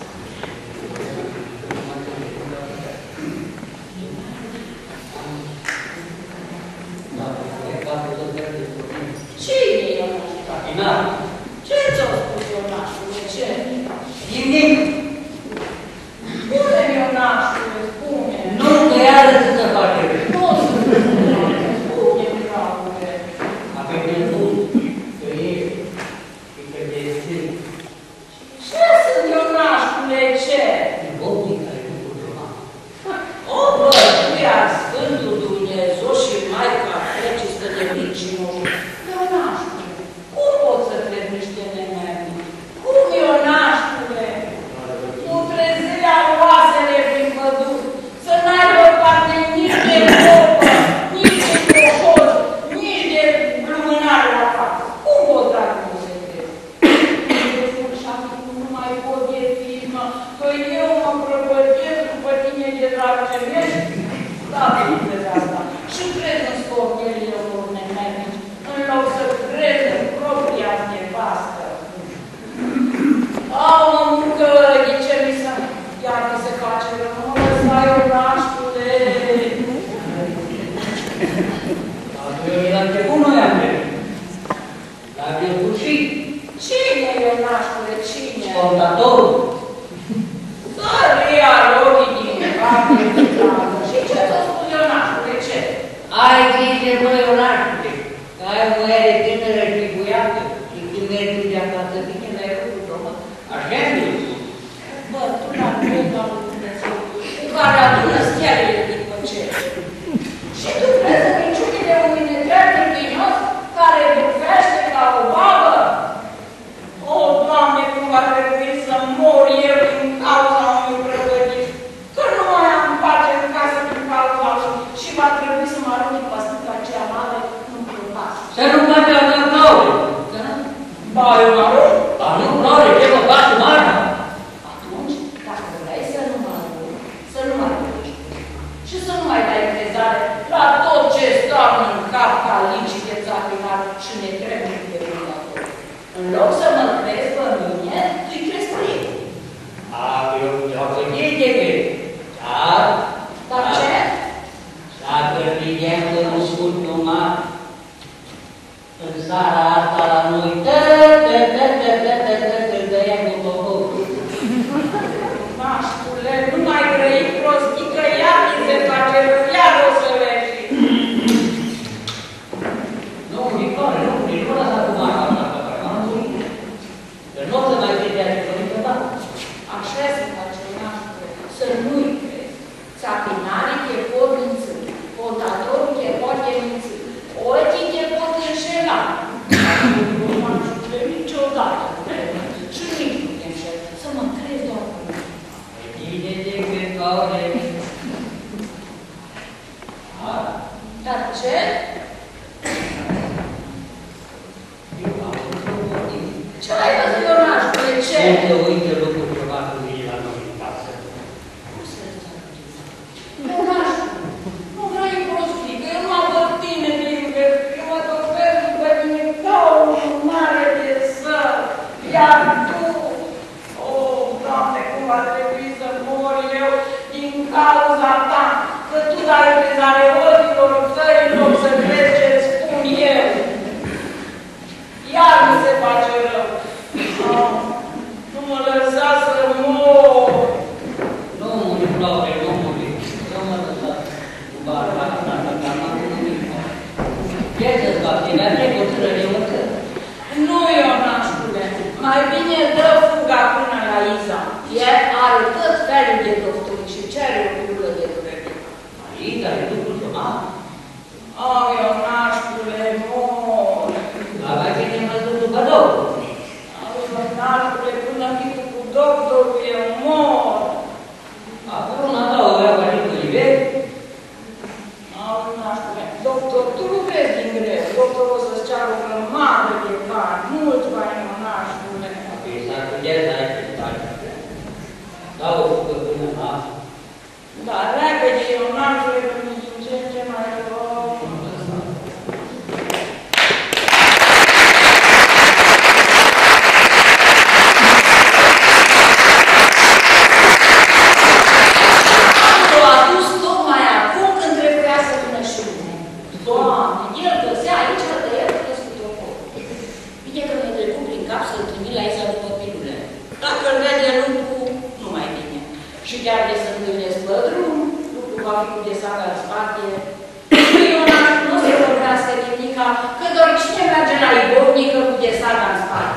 Cine e ăsta? Ce ți-o spus Ionașule, ce? Nimic! Spune-mi Ionașule, spune! Nu, că iară să se face. Nu spune-mi, dragule! Apoi de mult, că ești, și că te stric. Ce sunt Ionașule, ce? Bobnic care nu pot urma. O, băia, Sfântul Dumnezeu și Maica Precistă de Vicinoșul. Ionașule, cum poți să crezi niște nemerni? Cum, Ionașule? Cu trezirea oasele prin păduri, să n-aibă parte nici de popă, nici de coșor, nici de lumânare la față. Cum poți da cum se crezi? Și acum nu mai pot de filmă, că eu mă prăpădesc după tine de drag ce vezi? Da, bine de asta. Și crezi în scorpielile lor nemernici, în loc să crezi în propria nevastă. Au, că de ce mi se... Iar mi se face rău, nu mă lăsa Ionașule. Eu la început nu i-am venit. Dar de sfârșit, Cine e Ionașule, cine? contatorul. Săria ochii din parte de dragă. Și ce ți-a spus Ionașule, ce? Ai grijă, bă, Ionașule, că ai o muiere tânără și buiată și când mergi de acasă, bine l-ai făcut, mă. Așa mi-a spus. Bă, tu la dreptul al lui Dumnezeu, cu care adună stelele din păcere. Și tu crezi în minciunile unui netrebnic vinos care bufește ca o babă? O, Doamne, cum va trebui să mor eu din cauza unui prăvădit, că nu mai am pace în casă din cauza lui și va trebui să mă arunc păstica aceea mare în prăpas. Să nu faci altă caule. Ba, eu mă arunc? Ba, nu, Flore, ce mă faci cu Marta? Atunci, dacă vrei să nu mă rog, să nu mă rogi și să nu mai dai crezare la tot ce stoarnă în cap ca licii de țapinat și ne trebuie de rândător. În loc să mă crezi pe mine, îi crezi pe ei. Eu te-o gândit de pe. Dar ce? Dacă vedeam că nu scurt numai în seara asta la noi, dăia cu tocul. Naștule, nu mai grăi prostii, că iar mi se face rău, iar o să leși. Nu, Victorie, nu lăsa cu Marta la capăt, că nu o să mai vedeați că niciodată. Așa se face, naștule, să nu-i crezi. Țapinarii te pot înțâ, contatorul te poate minți, ochii te pot înșela. Nu naștule, niciodată nu te minți și nici nu te înșel. Să mă crezi doar cu mine. Bine de Victorie. Dar ce? Ce ai văzut, Ionașule, ce? Uite lucruri ceva cu mine la noi în casă. Ionașule, nu vrei prostii, că eu nu am văd tine din eu mă topesc după tine ca un mare de săr, iar tu, Doamne, cum va trebui să mor eu din cauza ta, că tu dai crezare ochilor tăi în loc să crezi ce spun eu. Iar mi se face rău. Nu mă lăsa să mor. Nu muri, Flore, nu muri. Nu mă lăsa cu barba asta, că am avut nimic. Ce să-ți fac? Tine ar trebui să rău încă. Nu, Ionașule, mai bine dă fuga până la Iza. El are tot felul de dofturi și cere o pulă de durere. Iza, e lucrul ceva? Ionașule, mor. Dar mai bine mă duc după două. Ionașule, până fiu cu doctorul, eu mor. Acum una două vreau ca și cu Ivet. Ionașule, doctor, tu lucrezi din greu. Doctorul o să-ți ceară o grămadă de bani, mulți bani, Ionașule. Apoi s-ar putea să ai bani. Dau o fugă până la asta. Dar repede, Ionașule, că mi-e din ce în ce mai rău. Am adus tocmai acum când trebuia să vină și mine. Doamne, el găsea aici, de el crescut o foc. Bine că mi-e trecut prin cap să-l trimit la Isa după pilule. Dacă îl vede lucru, nu mai bine. Și chiar de să întâlnesc pe drum, lucru va fi cu desaga în spate. Ionaș nu se vorbească nimica, că doar cine merge la Ibovnică cu desaga în spate.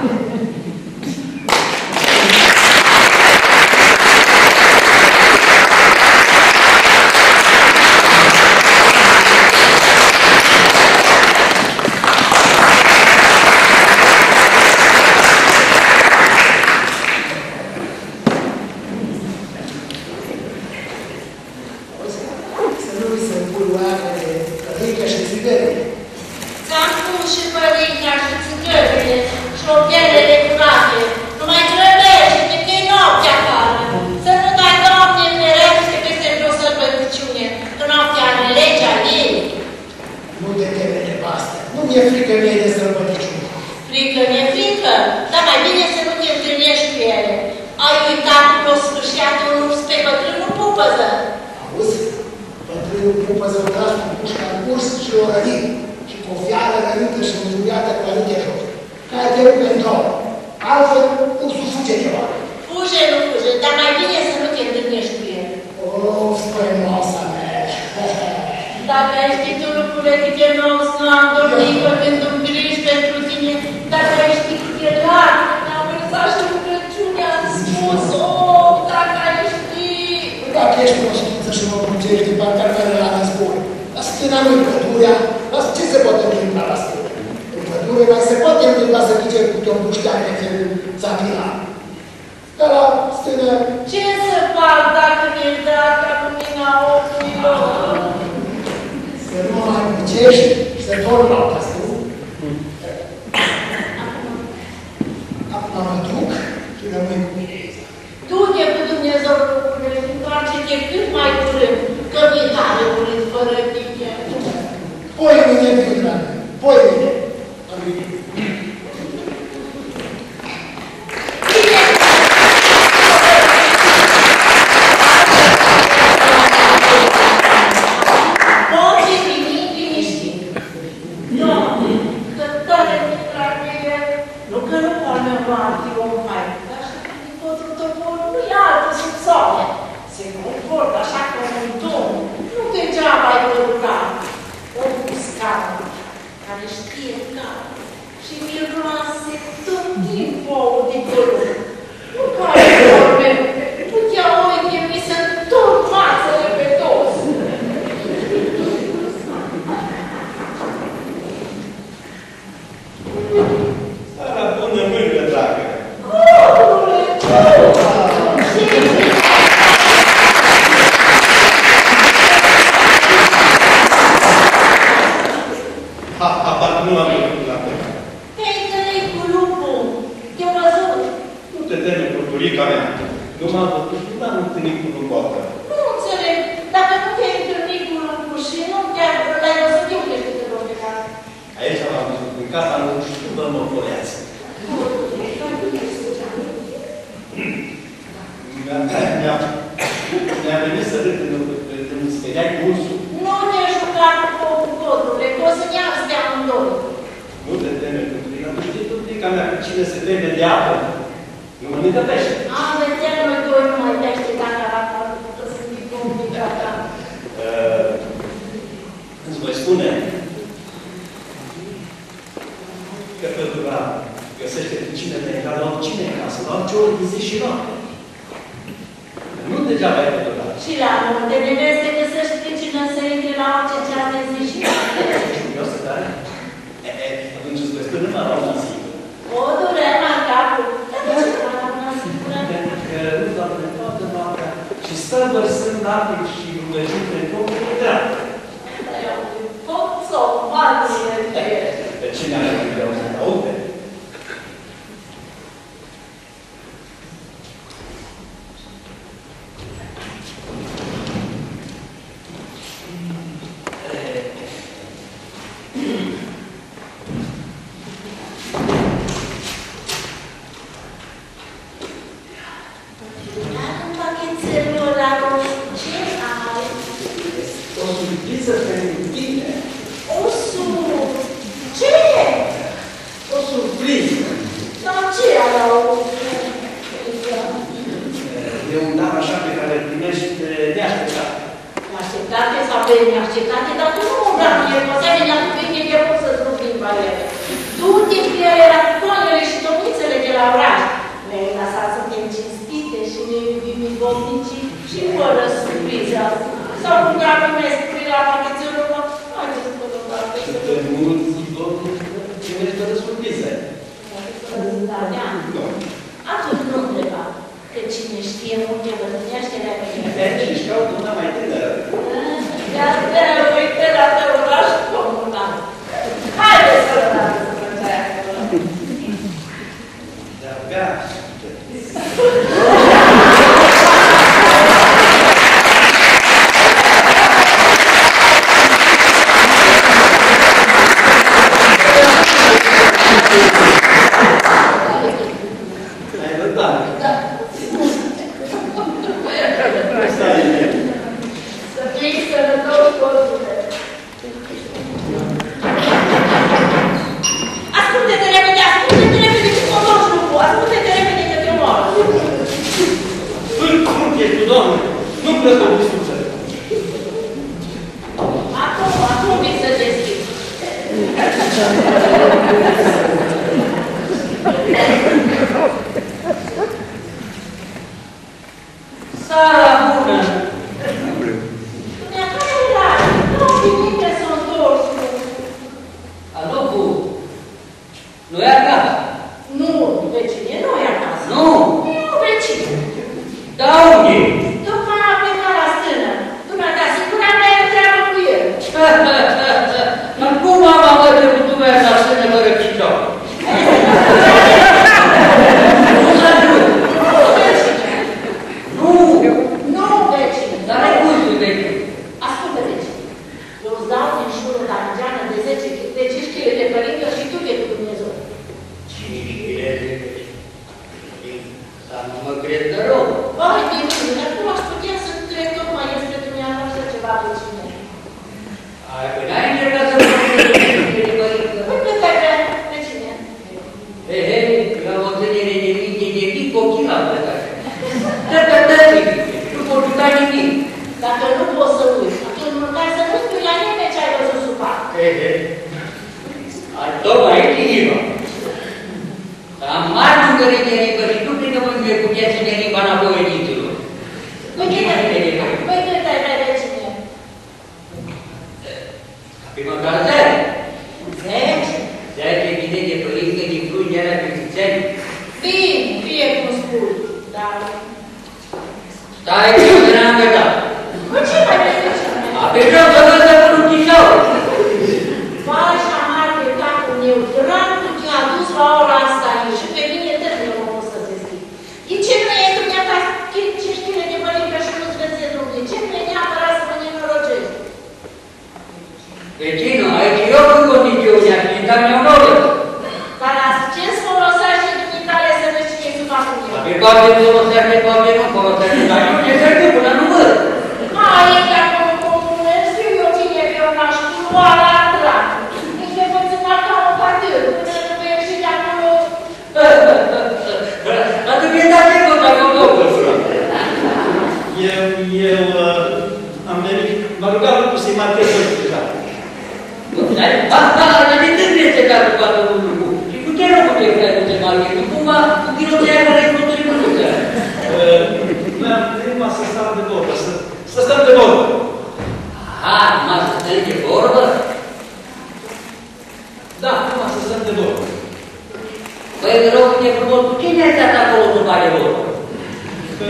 Ți-am spus și părintea și țigările și o piele de curate. Nu mai grăbește, că e noaptea afară. Să nu dai, Doamne, ferește peste vreo sărbăticiune, că noaptea are legea ei. Nu te teme de pastă. Nu mi-e frică mie de sărbăticiune. Frică mi-e frică, dar mai bine să nu te întâlnești cu ele. Ai uitat cum o sfârșiatul pe bătrânul Pupăză. Auzi? Bătrânul Pupăză o tras cu pușca în curs și o rănit. Și cu o fiară rănită și înjuriată cu la de jos. Care te rupe în două. Altfel, ursul fuge ceva. Fuge, nu fuge, dar mai bine să nu te întâlnești cu el. O, spăimoasa mea. Dacă ai ști tu lucrurile câte nouți nu am dormit făcând un griji pentru tine, dacă ai ști câte lacrimi ne-au vărsat și rugăciune am spus, dacă ai ști. Dacă ești prostuță și mă plângești, parcă ar vrea la război. La stâna nu-i pădurea, la ce se poate întâmpla la stână? În pădure mai se poate întâmpla să duce cu te-o buștea pe felul țapina. Dar la stână... Ce să fac dacă mi-e dat ca lumina ochilor? Să nu mai bucești și să dormi la castul. Acum mă duc nu ar fi om mai. Dar și totul toporul nu e altă sub soare. Se comportă așa ca un domn. Nu degeaba ai pădurat. O buscară care știe care și miroase tot timpul ouă de color. Nu care vorbe, nu chiar ochi mi se întorc fațele pe toți. Seara bună, mâină, dragă! Codule, Habar nu am văzut la tine. te-ai întâlnit cu lupul. Te-am văzut. Nu te teme, purturica mea. Nu m-am văzut, nu m-am întâlnit cu lupoată. Nu înțeleg. Dacă nu te-ai întâlnit cu lupul și nu l-ai văzut, eu te rog pe care. Aici am văzut, în casa nu știu, vă mă foreați. Mi-a venit să râd când îmi speriai cu ursul. Nu te juca cu codule, că o să-mi ia pe amândoi. Nu te teme, purturica. Nu știi, purturica mea, că cine se teme de apă, nu mănâncă pește. Am vedea noi doi nu mai pește dacă arată să fii complicată. Îți voi spune că pădura găsește pricinele ca la oricine în casă, la orice ori de zi și noapte. Nu degeaba e pădura. Și la multe neveste găsești pricină să intri la orice ceas de zi și noapte. Curios să tare? Atunci îți voi spune numai la una singură. O durere în capul. Dar de ce nu la una singură? Pentru că nu doamne toată noaptea și stă vărsând ape și rugăciuni pe focul de dreaptă. Foc sau marțile de ești. Pe cine are un greu să te aude? Dar în pachetelul ăla roșu, ce ai? O surpriză pentru tine. O ce? O surpriză. Dar ce ala o E un dar așa pe care îl primești neașteptat. Așteptate sau pe neașteptate, dar tu nu vreau să e asemenea cu veche de pot să-ți rup limba ele. Du-te cu ele la coanele și domnițele de la oraș. Ne-ai lăsat să fim cinstite și ne iubim izbovnicii și fără surpriză. Sau cum dacă mi-ai spune la pachetelul ăla, haideți să vă dau pe Să te mulți izbovnici, primești fără surprize. Da, da. Atunci nu întreba. Că cine știe multe bătrânește la mine. Și își caută una mai tânără. De-astea uite la tău oraș comunal. Haideți să lăsați să plăceai acolo. De-abia. Ai răbdare. Da. Stai. Să fii sănătos, codule. Ascultă-te repede, ascultă-te repede că mă duci lucru. Ascultă-te repede că te omor. Cum ești tu, Doamne? Nu-mi plăcă o discuție. Acum vii să deschizi. Seara bună! Dumneata era, nu vine că s-a întors. Alocu, nu e acasă? Nu, vecine, nu e acasă. Nu? Nu, vecine. Da unde? După a plecat la stână. Dumneata, singura mea e treabă cu el. Acum am avut de cu dumneata să ne mără picioare. la ora asta aici și pe mine trebuie mă pot să deschid. De ce nu e dumneata ce știre de mărincă și nu-ți vezi drum? De ce nu e neapărat să mă nenorocezi? Vecino, aici eu cu condițiunea și dar mi-o nouă. Dar ce-ți folosește dumitale să vezi cine e sub acum? Pe poate nu folosește, poate nu folosește, dar eu ce să știu până nu văd. Hai, e acolo cum știu eu cine pe o naș, cu oala dracu. Nici pe vățâna ca o partid, până nu vei ieși de acolo. Dar tu mi-ai dat ce pot dacă o două, Eu am venit, m-a rugat lucru să-i marchez o lucrare. Dar de când este ca să facă un lucru? Și cu ce nu putem să ai să marchez? Nu cumva, cu chiloția care e contribuția. Numai să stăm de vorbă, să stăm de vorbă. Aha, numai să stăm de vorbă? Da, numai să stăm de vorbă. Păi, te rog, e frumos, cu cine ai stat acolo să faci vorbă? Păi,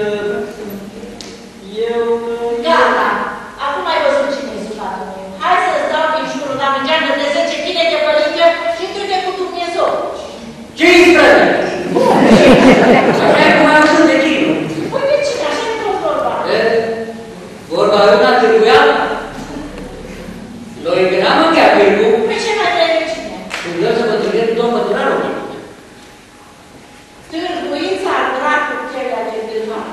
eu... Gata, acum ai văzut cine e suflatul meu. Hai să-ți dau din jurul la mângeană de 10 kg de pălincă și du-te cu Dumnezeu. 15! Așa e cum ai auzit de cine? Păi de cine? Așa e tot vorba. Vorba una trebuia? Noi veneam în Chiapircu. Păi ce mai trebuie cine? Și vreau să mă întâlnesc cu domnul Măturarul. Târguința dracu chelea de dâlma.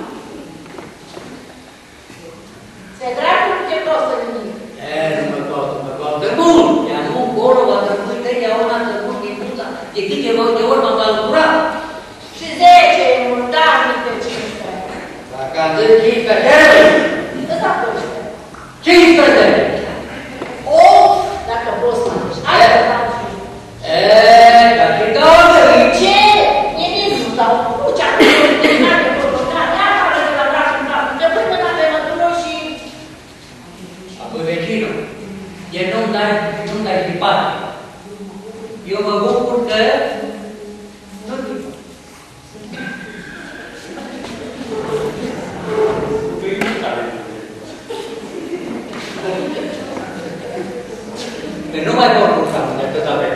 Se dracu te costă nimic. Nu mă costă mult. I-am mult acolo, va trebui că iau una să mult din puța. De câte ori m-am calculat. Și 10 e mult, dar nu pe 15. Dacă am zis 15, Ăsta 15! O, dacă poți să faci. Hai să faci. Dar și două Ce? Nimic nu dau. Nu ce-am terminat de provocat. Ia afară de la braț în cap. Te pui mâna pe mătură și... Apoi, vecinul, el nu-mi dai stripat. Eu mă bucur că nu-mi stripat. Că nu mai pot cursa de atât avem.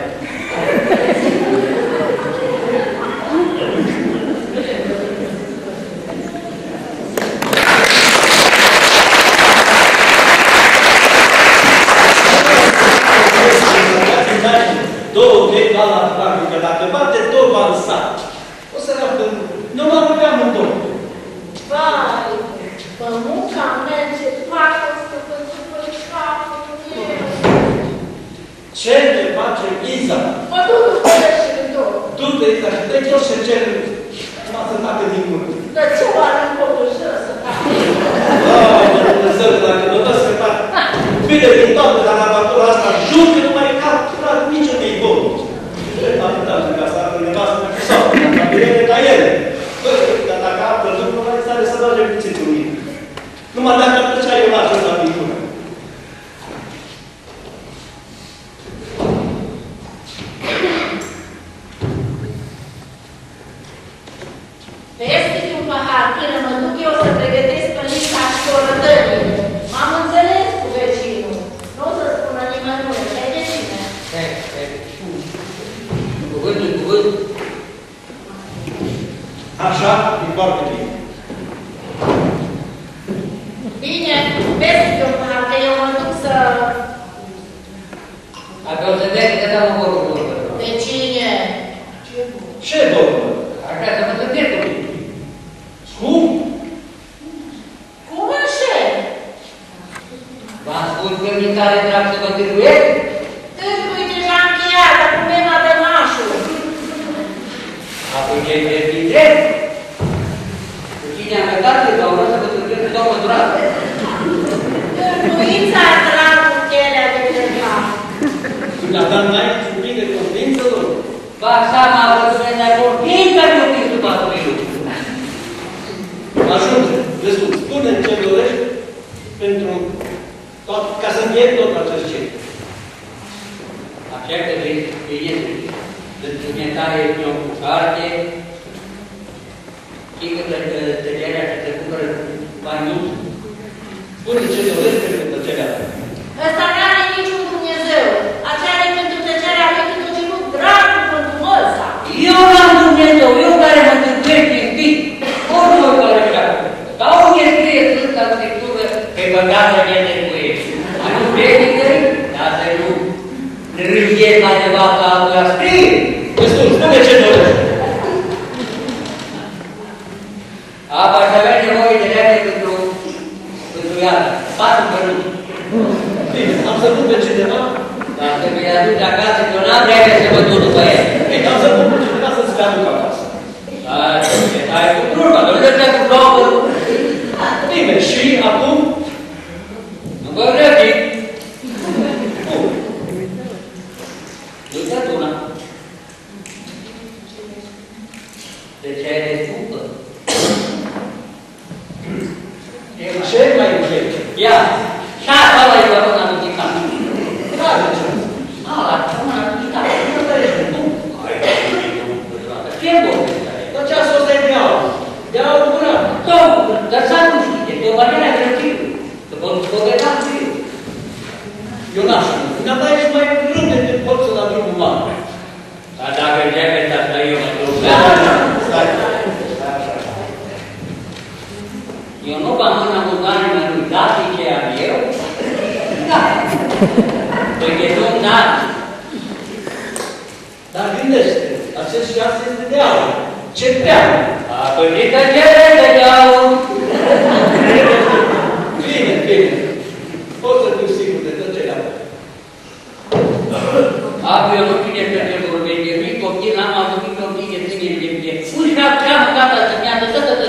Două, trei bani la practică, dacă bate două bani în sat, o să răbdă, nu mă rupeam în două. Vai, pămuca merge toată stăpânită în capul meu. Ce ne face Iza? Mă duc cu și în două. Du-te, Iza, și dă-i jos și cer numai să tacă din gură. Dar ce oară în copul și să facă? Dumnezeu, dacă mă dă să fac bine din toată la lavatura asta, jur că nu mai e capturat niciunui bun. Am dat în casa asta, nevastă, sau, la bine ca ele. Dar dacă apă, nu mai stare să bage puțin cu mine. Numai dacă plăcea eu la jos la pintură. Vezi un pahar, până mă duc eu să pregătesc pălinca și orătările. M-am înțeles cu vecinul. Nu o să spună nimănui, ai de cine? Cuvânt. Așa, e foarte bine. Bine, vezi un pahar, că eu mă duc să... Dacă o să vezi că dau o vorbă. De cine? Ce vorbă? Aș vrea să mă întâlnesc cu tine. Cum? Cum așa? V-am spus că mi tare drag să mă târguiesc? Târgui deja încheiat, acum e la dănașul. Apoi ce-i drept? Cu cine am plecat, că au vrut să mă târguiesc, să dau măturată. Târguința dracu chelea de dâlma. Dumneata n-ai cuprinde convință, lor? Fac seama că Dumnezeu a vorbit, fiindcă mi-o fi sub atului lucru. Ajunge, destul. Spune ce dorești pentru tot, ca să încheiem tot acest cer. Așa că este dezvoltare pe o carte, și că tăcerea și se cumpără bani mulți. Spune ce dorești pentru tăcerea ta. Ăsta n-are niciun Dumnezeu. Aceea e pentru tăcerea lui când o cerut dragul pântumos. râie la nevasta altuia, scrie! Destul, spune ce dorești. Apa aș avea nevoie de leacă pentru iară. 4 păruți. Bine, am să pun pe cineva. Dacă mi-l aduci acasă, că eu n-am vrea să mă duc după el. Bine, am să pun pe cineva să-ți le aduc acasă. Ai cu plumba, nu le cu plombă. Bine, și acum? Nu vă vrei. Uite una. De ce ai de supă? Ce mai vechi? Ia, și asta ăla e corona lui Tican. Care ce? Ala, corona lui Tican. Nu trăiește, nu? Ce vorbești? Dar ceasul ăsta e de aur. De aur curat. Dar să nu știe, că o barera de răciu. Că vă vedea cu eu. Eu n-aș. Dar ești mai râde de pot să-l aduc cu mare. Dar dacă începeți asta, eu mă duc. Eu nu v-am mâna cu bani mă dați ce am eu? Da. Păi de nu dați. Dar gândește, acest șas este de aur. Ce prea? Păi zică cere de aur. Bine, bine. Pot să fiu sigur de tot ce le-am. Eu nu știu despre ce vorbești. Eu nu-i copil, n-am avut copil de tine de mine. Uși la ceamă, gata, să-mi ia tătă.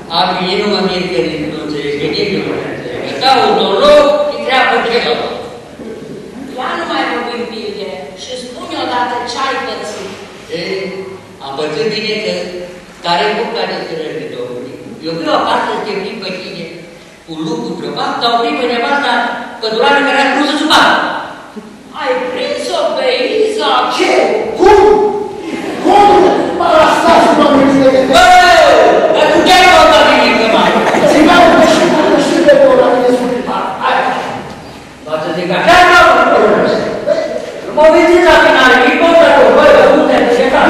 Acum nu mă mir că nu înțelegi, că nici nu mă înțelegi. Caută un loc, îi treabă celălalt. Ia nu mai vorbim pilde și spune odată ce ai pățit. Am pățit bine că care-i buca de stărări de Domnului. Eu vreau acasă să te prind pe tine cu lucru trăbat, dar o prind pe nevasta pădurană care a cruză sub apă. Ai prins-o pe Iza? Ce? Cum? Cum? Mă lăsați, mă gândesc de Bă! Dar tu chiar nu au dat nimic de mai. țineau că și de la mine sculipa. Hai! Doar să zic așa, nu? Nu mă vedeți la finale, mi-i pot să bă, unde te cecați?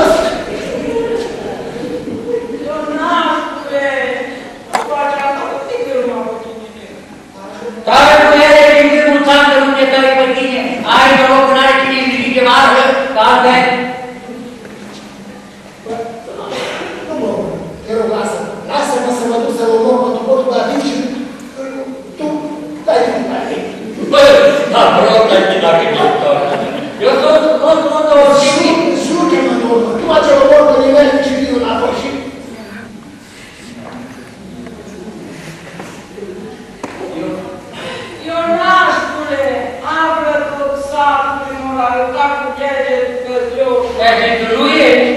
Ionascule, face asta cu tine, mă, cu tine. Care cu ele din câtul țan de unde tăi pe tine? Ai noroc că n-are cine îi de mară, că altfel. Nu mă, te rog, lasă. Lasă-mă să mă duc să-l omor pe tuportul la vin și tu dai din tine. Bă, da, mă rog, dai din tine. Eu sunt o șimit. Jură-mă, domnul, tu ce omor pe nimeni și vinul înapoi și... Ionascule, află tot satul primul a arătat cu deget pe zeu. Deci tu nu ești.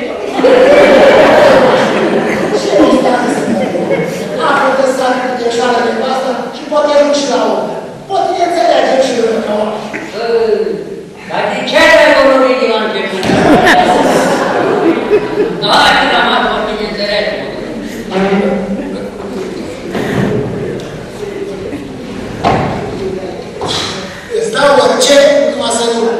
Ce nu stai să mă află că s-a cu greșeala din asta și poate ajung și la om. Poate ne înțelegem și eu ca om. Dar de ce ai vorbit de la început? Da, și la masă, poate ne înțelegem. Îți dau orice, numai să nu.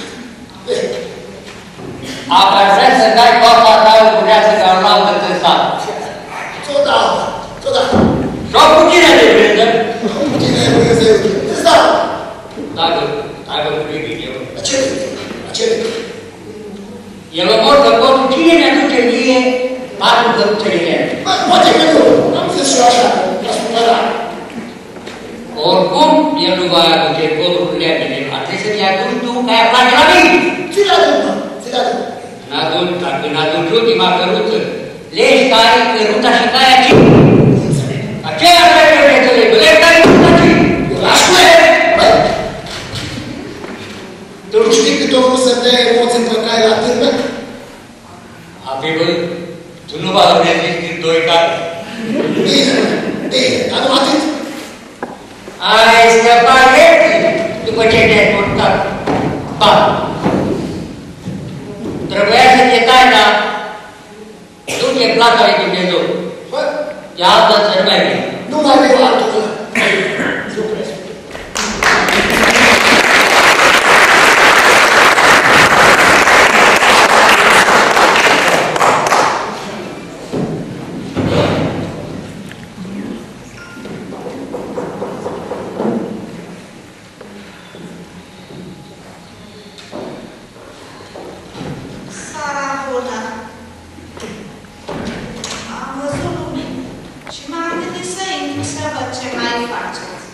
Apa vrea să dai coapa ta, bureasă ca un alt de sat. Ți-o dau, ți-o dau. Și-o cu tine de brânză. Cu tine e Dumnezeu. Îți dau. Dacă ai văzut bine eu. La ce vrei? La ce vrei? El omor că potul cine mi-aduce mie patru căruțele. Bă, poate că nu. Am zis și eu așa, la supărat. Oricum, el nu va aduce potul cu lemnele. A trebuit să mi aduci tu ca ea place la mine. Ți-l aduc, mă. Ți-l aduc. N-aduci, dacă n-aduci ultima căruță, legi care căruța și caia ce? Aceea trebuie să înțeleg. Legi care căruța ce? Ionașcule! Bă! Tu nu știi cât o vrut să-mi dea emoții pe cai la târnă? Apoi, tu nu va rămâne cât doi care. Bine, bine, dar nu atât. Ai scăpat repede după ce te-ai portat. Ba! Trebuia să te tai, dar du-te plata lui Dumnezeu. Bă, De altă țări mai bine. nu mai vreau altul ăla. Supresc. Sara bună! Am văzut lumini și m-am gândit să intru să văd ce mai faceți.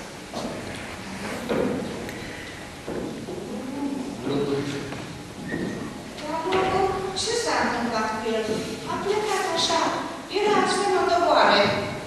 Dar Lucu, ce s-a întâmplat cu el? A plecat așa, era astfel de boare.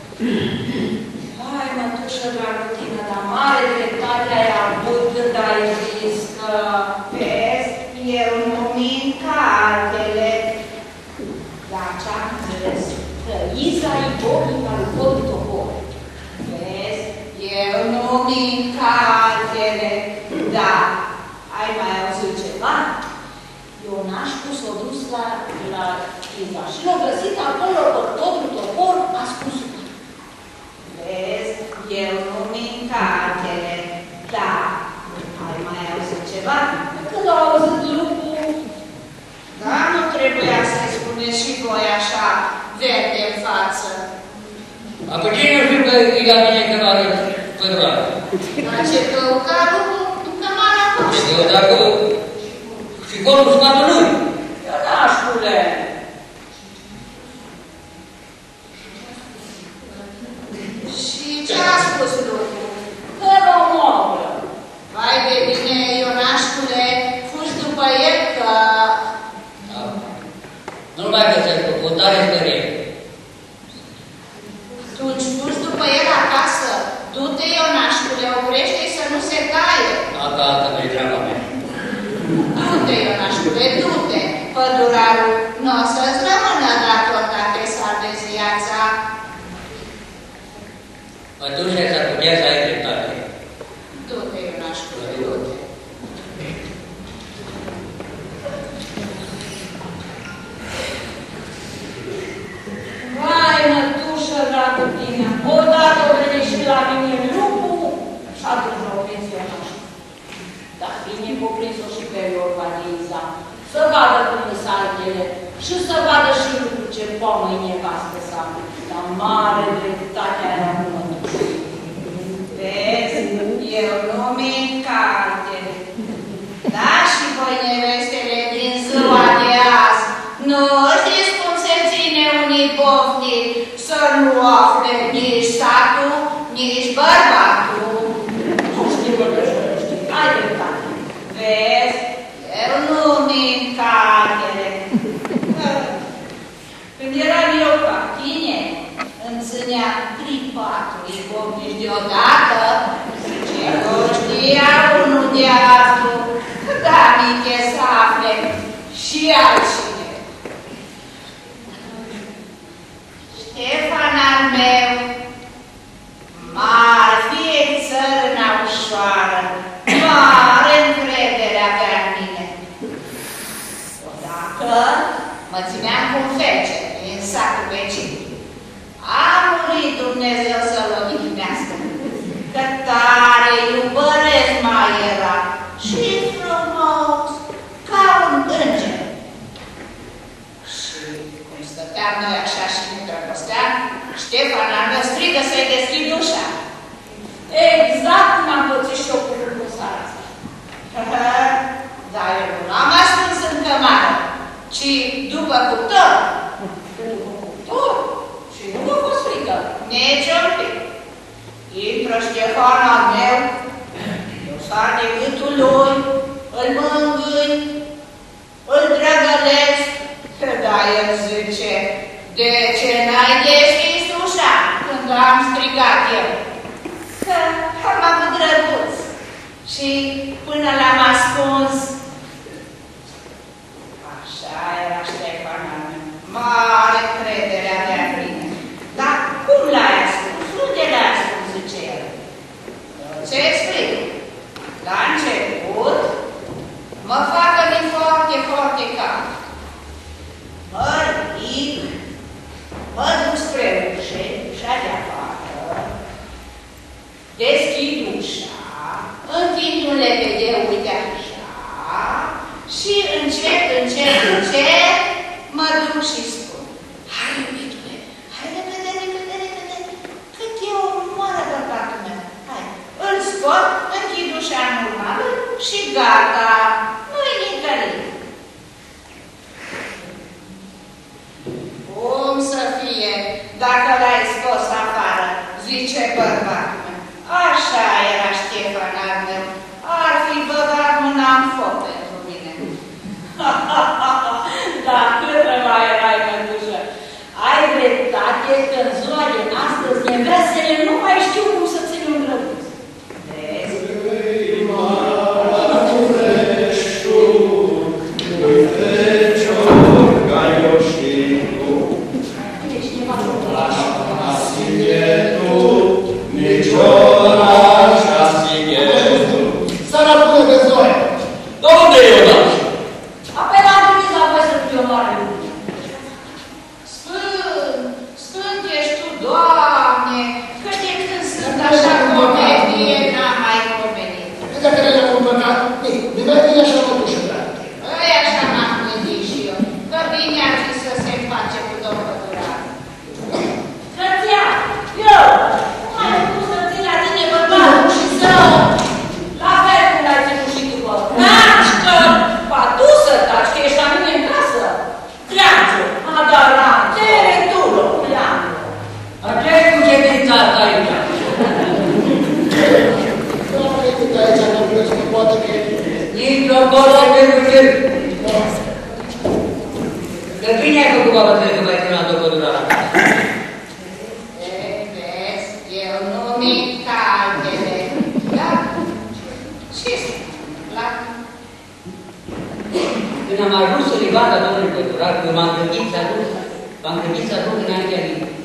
Hai, mătușă, dragă tine, dar mare dreptate ai avut când ai zis că... Vezi, eu nu mint ca altele. Dar ce-am înțeles? Că Iza e Bobul al lui Topor. Vezi, eu nu mint ca altele. Da, ai mai auzit ceva? Ionașcu s-a dus la Iza și l-a găsit acolo părtotul Topor ascuns. Vezi, eu nu mint ca altele. Da, ai mai auzit ceva? Când au auzit lucrul, Da, nu trebuia să-i spuneți și voi așa, verde în față. Apoi cine nu știu că e la mine că m-a pădurat? Dar ce căucarul, cam a fost. Eu dacă și golul sfatul lui. Ionașcule, Și ce a spus lucru? că nu moară. Vai de bine, Ionașcule, fugi după el că... Nu mai găsesc o contare spre el. că asta nu-i treaba mea. Du-te, Ionașule, du-te. Pădurarul nu o să-ți rămână dator dacă îi salvezi viața. Atunci s-ar putea să ai dreptate. Du-te, Ionașule, du-te. Vai, mătușă, dragă tine, odată o veni și la mine lupul și atunci o pensionașă. Dar bine cuprins-o și pe Iorba de Iza, să vadă cum îi saltele și să vadă și lucru ce poamă-i nevastă sa. Dar mare dreptate are acum mătușă. Vezi, eu nu mint cartele. Da, și voi nevestele din ziua de azi, nu știți cum se ține unii pofti să nu afle nici satul, nici bărbatul. Nu știu, mătușă, nu știu, ai dreptate. Vezi, eu nu mint cartele. Când eram eu ca tine, îmi ținea 3-4 iconici deodată, ce nu știa unul de altul, da minte să afle și altcine. Ștefan al meu, mare fie țărâna ușoară, mare încredere avea în mine. Odată mă țineam cu un felce în satul vecin. A murit Dumnezeu să-l odihnească, că tare iubăresc mai era și frumos ca un înger. Și cum stăteam noi așa și ne drăgosteam, Ștefan al meu strigă să-i deschid ușa. Exact cum am pățit și eu cu lucrul seara asta. Dar eu nu l-am ascuns în cămară, ci după cuptor. După cuptor? Și nu m-a fost frică. Nici un pic. Intră Ștefan al meu, eu sar de gâtul lui, îl mângâi, îl drăgălesc, dar el zice, de ce n-ai deschis ușa când am strigat eu? Că am avut drăguț și până l-am ascuns. Așa era Ștefan al meu, mare credere avea în mine. Dar cum l-ai ascuns? Unde l-ai ascuns, zice el? Ce explic? La început mă facă din foarte, foarte cald. Mă ridic, mă duc spre ușa de afară, deschid ușa, întind un lepedeu, uite așa, și încet, încet, încet, mă duc și spun, hai, iubitule, hai repede, repede, repede, cât e o moară bărbatul meu, hai, îl scot, închid ușa normală și gata, nu-i nicărit. Cum să fie, dacă l-ai scos afară, zice bărbatul meu. Așa era Ștefan al meu, ar fi băgat mâna în foc pentru mine. Da, cât mai erai, mătușă. Ai dreptate că în ziua de astăzi nevestele nu mai știu cum să ține un drăguț. Vezi? Sara pune de zoie! Dar unde e Ionaș? Apoi l-am trimis la voi să fie o mare lume. Sfânt, sfânt ești tu, Doamne, că de când sunt așa comedie, n-am mai pomenit. Vezi dacă le-am cumpărat, nu mai bine așa mătușă, dragă. Ei, așa m-am gândit și eu, că bine ar fi să se face cu domnul Pădurar. Frăția, eu, cum ai putut să ții la tine bărbatul și să... La fel cum l-ai ținut și tu, bă. Taci că... Ba tu să taci, că ești la mine în casă. Treacă, adarante, tu, loculeană. Aceea e cu credința asta aici. Nu am venit aici, nu vreau să poate că... Nici o bolă pentru cer. Că bine ai făcut, babă, că mai ținut-o Pădurar acasă. Vezi, eu nu mint cartele, da? Ce spune? Când am ajuns în livada domnului Pădurar, eu m-am gândit să ajung înaintea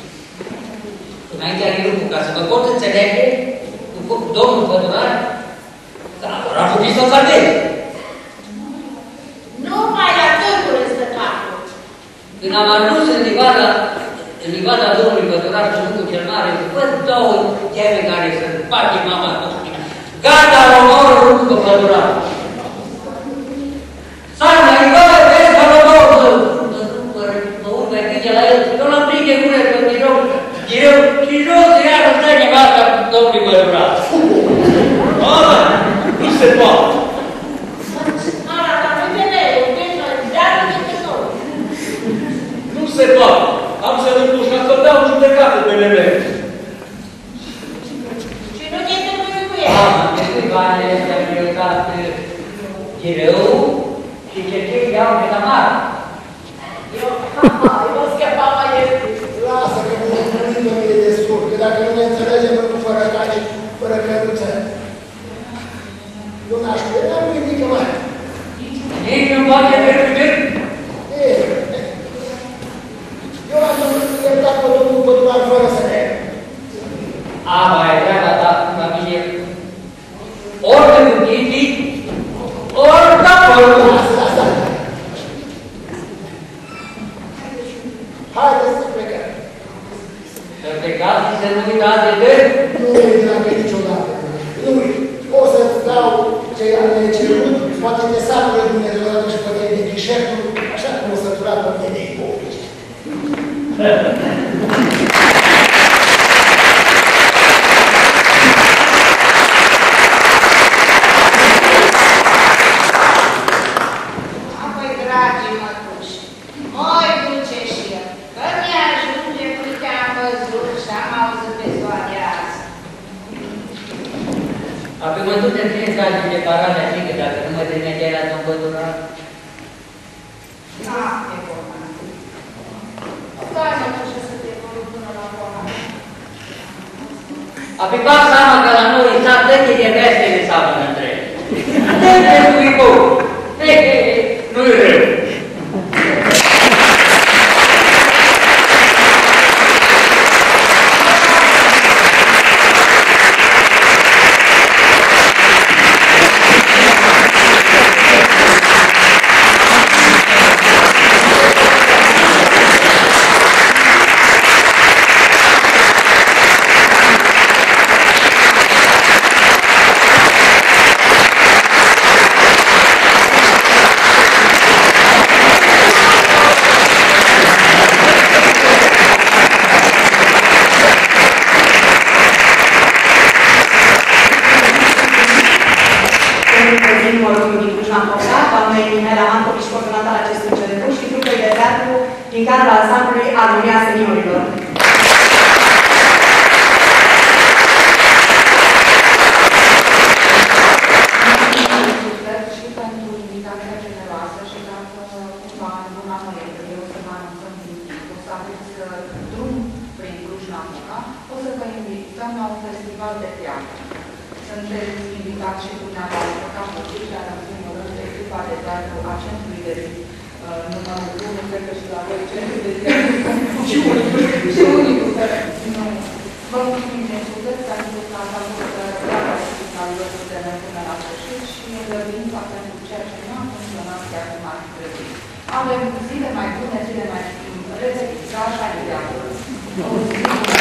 lui lucru, ca să mă pot înțelege cu domnul Pădurar, dar ar trebui să-l salvez. Nu mai la târgul ăsta capul. Când am ajuns în livada domnului Pădurar și lucrul cel mare, văd două teme care să bate mama. Gata, onorul lucru Pădurar. Sana, Ivana, vezi că mă urmă bine la el, eu l-am prinde gure pe direu, și jos ea să stă nevasta domnului Pădurar. Ana, nu se poate. Ana, dar nu te vede, vezi, dar nu te tot. Nu se poate. Am să împuși ca să dau judecată pe mele. Și nu te trebuie cu el. Am trecut banele astea și eu dat direu și ce iau de la mare. Eu scăpa mai ieftin. Lasă că nu e destul, că dacă nu ne înțelegem nu fără caci, fără căruță. Nu n-aș putea, n-am gândit că mai. Nici nu poate permite. Eu am dreptat pe domnul Pădurar fără să ne... Mai e treaba ta, la mine. Ori de gândit, ori da părul. Lasă. Haideți să plecăm. Să plecați și să nu uitați de drept? Nu uit la că niciodată. Nu uit. O să-ți dau ce i-am cerut, poate te satură Dumnezeu odată și poate de ghișertul, așa cum o sătura pe mine de ipocrici. Apoi, dragii mătuși, mai duce și el, că mi-ajunge cum te-am văzut și am auzit pe ziua de azi. Apoi mă duc de tine tragi de parale, adică dacă nu mă trimiteai la domnul Pădurar. Da, e bună. Stai, mătușă, să te vorbim până la bună. Apoi fac seama că la noi s-a dăte de veste de seamănă între ele. Dă-te cu icou. Nu-i rău. din cadrul ansamblului Armonia Seniorilor. Și pentru invitația generoasă și dacă cumva în luna noiembrie o să vă anunțăm din timp, o să aveți drum prin Cluj-Napoca, o să vă invităm la un festival de teatru. Sunteți invitați și dumneavoastră ca puțin, dar în primul rând echipa de teatru a Centrului de Zi. Numărul 1, cred că și la voi Centrul de Zi. Și unicul. Vă mulțumim de scuzeți pentru că ați avut răbdarea alături de noi până la sfârșit și îngăduința pentru ceea ce nu a funcționat chiar cum ar fi trebuit. Avem zile mai bune, zile mai rele, așa e viața.